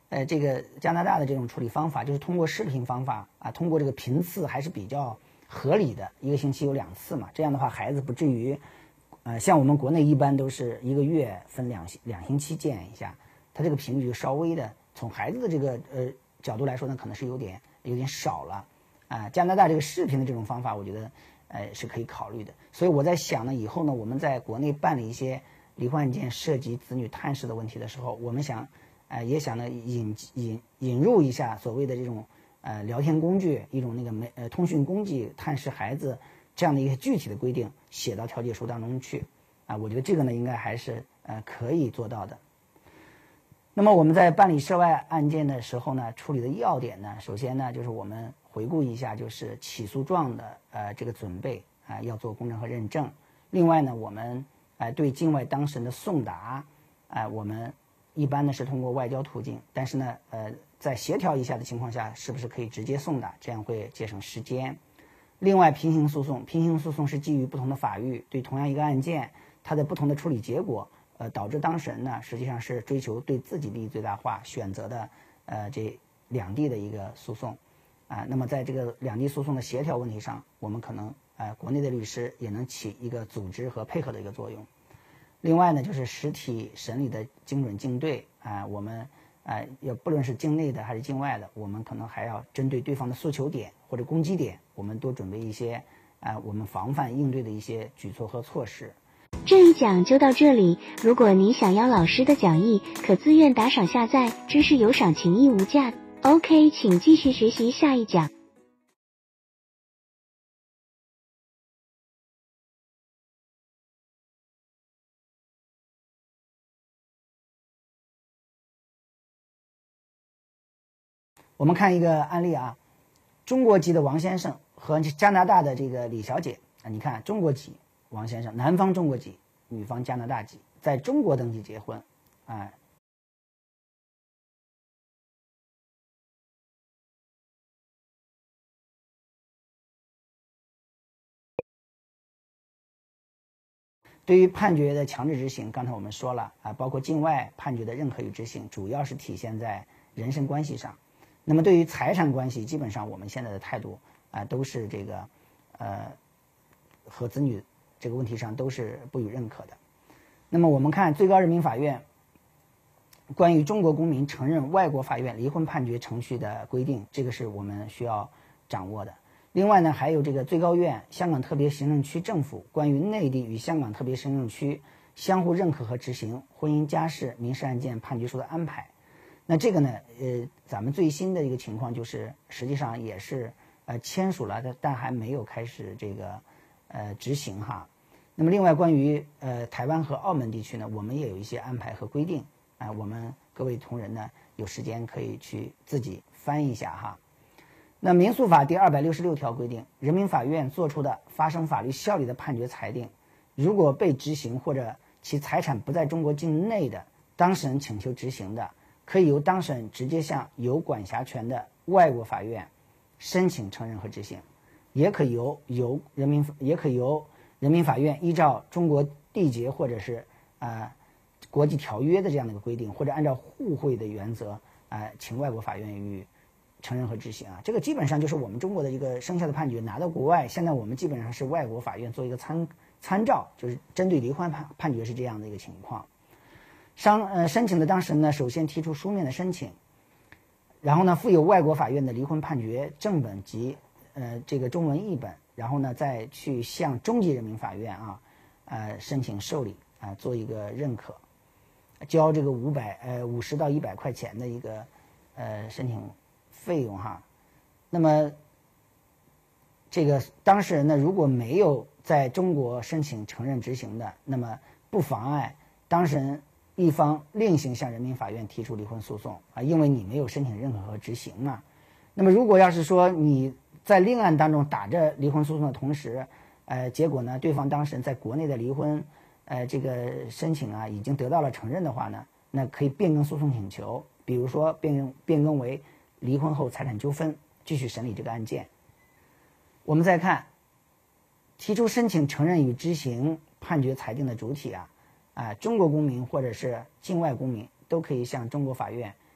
B: 这个加拿大的这种处理方法，就是通过视频方法啊，通过这个频次还是比较合理的，一个星期有2次嘛，这样的话孩子不至于，像我们国内一般都是1个月分两星期见一下，他这个频率就稍微的从孩子的这个角度来说呢，可能是有点少了啊。加拿大这个视频的这种方法，我觉得是可以考虑的。所以我在想呢，以后呢我们在国内办理一些离婚案件涉及子女探视的问题的时候，我们想。也想呢引入一下所谓的这种聊天工具，一种那个通讯工具探视孩子这样的一个具体的规定写到调解书当中去啊，我觉得这个呢应该还是可以做到的。那么我们在办理涉外案件的时候呢，处理的要点呢，首先呢就是我们回顾一下，就是起诉状的这个准备啊要做公证和认证。另外呢，我们对境外当事人的送达我们一般呢是通过外交途径，但是呢，在协调一下的情况下，是不是可以直接送达？这样会节省时间。另外，平行诉讼是基于不同的法律，对同样一个案件，它的不同的处理结果，导致当事人呢实际上是追求对自己利益最大化选择的这两地的一个诉讼啊。那么在这个两地诉讼的协调问题上，我们可能国内的律师也能起一个组织和配合的一个作用。另外呢，就是实体审理的精准应对我们也不论是境内的还是境外的，我们可能还要针对对方的诉求点或者攻击点，我们多准备一些我们防范应对的一些举措和措施。
C: 这一讲就到这里，如果您想要老师的讲义，可自愿打赏下载，知识有赏，情义无价。OK， 请继续学习下一讲。
B: 我们看一个案例啊，中国籍的王先生和加拿大的这个李小姐啊，你看中国籍王先生，男方中国籍，女方加拿大籍，在中国登记结婚啊。对于判决的强制执行，刚才我们说了啊，包括境外判决的认可与执行，主要是体现在人身关系上。那么对于财产关系，基本上我们现在的态度都是这个和子女这个问题上都是不予认可的。那么我们看最高人民法院关于中国公民承认外国法院离婚判决程序的规定，这个是我们需要掌握的。另外呢，还有这个最高院、香港特别行政区政府关于内地与香港特别行政区相互认可和执行婚姻家事民事案件判决书的安排。那这个呢，咱们最新的一个情况就是，实际上也是签署了，但还没有开始这个执行哈。那么另外关于台湾和澳门地区呢，我们也有一些安排和规定我们各位同仁呢有时间可以去自己翻一下哈。那民诉法第266条规定，人民法院作出的发生法律效力的判决裁定，如果被执行或者其财产不在中国境内的当事人请求执行的，可以由当事人直接向有管辖权的外国法院申请承认和执行，也可以由人民法院依照中国缔结或者是国际条约的这样的一个规定，或者按照互惠的原则请外国法院予承认和执行这个基本上就是我们中国的一个生效的判决拿到国外，现在我们基本上是外国法院做一个参照，就是针对离婚判决是这样的一个情况。申请的当事人呢，首先提出书面的申请，然后呢附有外国法院的离婚判决正本及这个中文译本，然后呢再去向中级人民法院申请受理做一个认可，交这个50到100块钱的一个申请费用哈。那么这个当事人呢，如果没有在中国申请承认执行的，那么不妨碍当事人一方另行向人民法院提出离婚诉讼因为你没有申请认可和执行嘛。那么如果要是说你在另案当中打着离婚诉讼的同时结果呢对方当事人在国内的离婚这个申请已经得到了承认的话呢，那可以变更诉讼请求，比如说变更为离婚后财产纠纷，继续审理这个案件。我们再看提出申请承认与执行判决裁定的主体中国公民或者是境外公民都可以向中国法院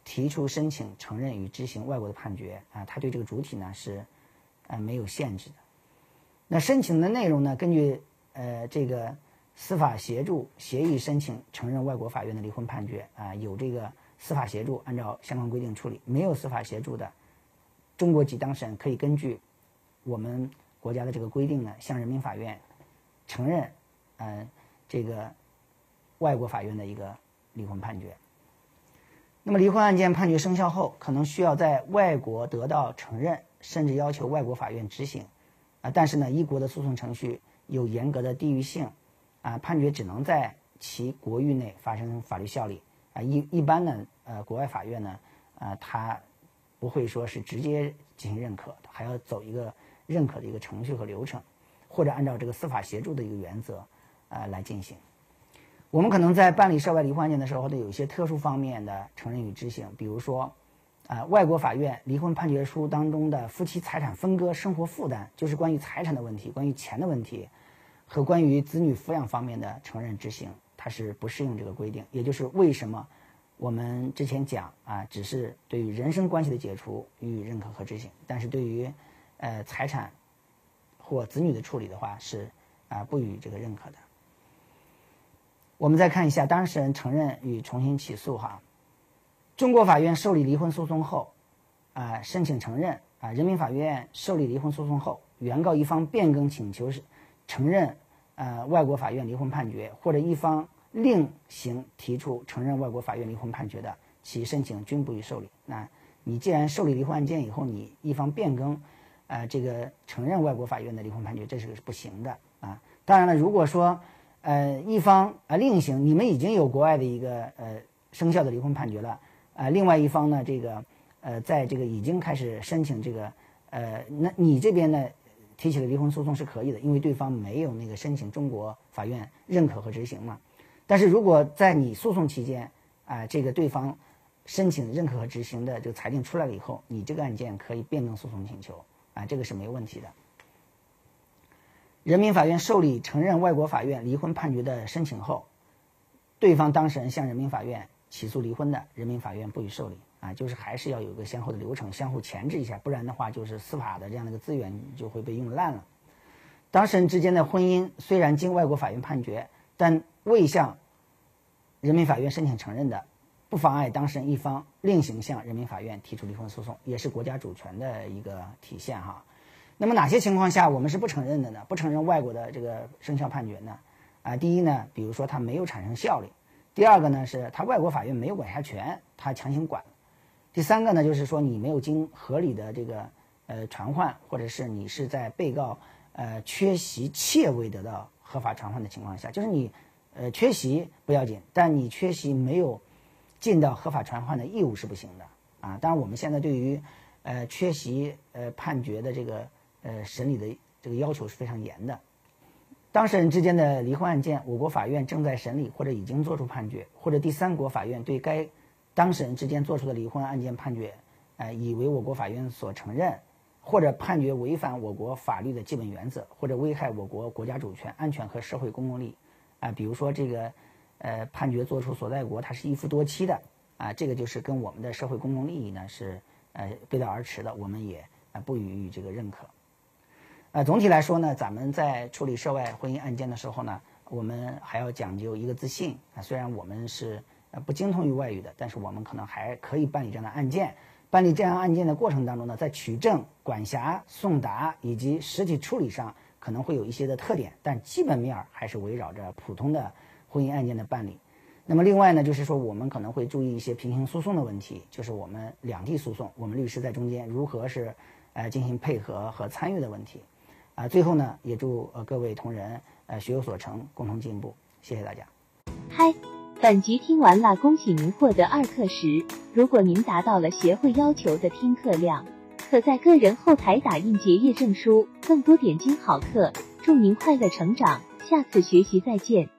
B: 提出申请承认与执行外国的判决它对这个主体呢是没有限制的。那申请的内容呢，根据这个司法协助协议申请承认外国法院的离婚判决有这个司法协助按照相关规定处理，没有司法协助的，中国籍当事人可以根据我们国家的这个规定呢，向人民法院承认这个外国法院的一个离婚判决。那么离婚案件判决生效后，可能需要在外国得到承认，甚至要求外国法院执行但是呢，一国的诉讼程序有严格的地域性判决只能在其国域内发生法律效力一般呢国外法院呢它不会说是直接进行认可，还要走一个认可的一个程序和流程，或者按照这个司法协助的一个原则来进行。我们可能在办理涉外离婚案件的时候，有一些特殊方面的承认与执行，比如说外国法院离婚判决书当中的夫妻财产分割、生活负担，就是关于财产的问题、关于钱的问题和关于子女抚养方面的承认执行，它是不适用这个规定。也就是为什么我们之前讲只是对于人身关系的解除予以认可和执行，但是对于财产或子女的处理的话是不予这个认可的。我们再看一下当事人承认与重新起诉中国法院受理离婚诉讼后申请承认人民法院受理离婚诉讼后，原告一方变更请求承认外国法院离婚判决，或者一方另行提出承认外国法院离婚判决的，其申请均不予受理。那你既然受理离婚案件以后，你一方变更这个承认外国法院的离婚判决，这是不行的当然了，如果说一方另行，你们已经有国外的一个生效的离婚判决了另外一方呢这个在这个已经开始申请这个那你这边呢提起了离婚诉讼是可以的，因为对方没有那个申请中国法院认可和执行嘛。但是如果在你诉讼期间这个对方申请认可和执行的这个裁定出来了以后，你这个案件可以变更诉讼请求这个是没有问题的。人民法院受理承认外国法院离婚判决的申请后，对方当事人向人民法院起诉离婚的，人民法院不予受理就是还是要有一个先后的流程，相互前置一下，不然的话就是司法的这样的一个资源就会被用烂了。当事人之间的婚姻虽然经外国法院判决，但未向人民法院申请承认的，不妨碍当事人一方另行向人民法院提出离婚诉讼，也是国家主权的一个体现那么哪些情况下我们是不承认的呢？不承认外国的这个生效判决呢第一呢，比如说它没有产生效力；第二个呢，是它外国法院没有管辖权，它强行管；第三个呢，就是说你没有经合理的这个传唤，或者是你是在被告缺席且未得到合法传唤的情况下，就是你缺席不要紧，但你缺席没有尽到合法传唤的义务是不行的当然我们现在对于缺席判决的这个审理的这个要求是非常严的。当事人之间的离婚案件，我国法院正在审理或者已经作出判决，或者第三国法院对该当事人之间作出的离婚案件判决已为我国法院所承认，或者判决违反我国法律的基本原则，或者危害我国国家主权、安全和社会公共利益比如说这个判决作出所在国它是一夫多妻的这个就是跟我们的社会公共利益呢是背道而驰的，我们也不予以这个认可。总体来说呢，咱们在处理涉外婚姻案件的时候呢，我们还要讲究一个自信虽然我们是不精通于外语的，但是我们可能还可以办理这样的案件。办理这样案件的过程当中呢，在取证、管辖、送达以及实体处理上可能会有一些的特点，但基本面还是围绕着普通的婚姻案件的办理。那么另外呢，就是说我们可能会注意一些平行诉讼的问题，就是我们两地诉讼，我们律师在中间如何是进行配合和参与的问题最后呢，也祝各位同仁学有所成，共同进步。谢谢大家。
C: 嗨，本集听完了，恭喜您获得2课时。如果您达到了协会要求的听课量，可在个人后台打印结业证书，更多点金好课。祝您快乐成长，下次学习再见。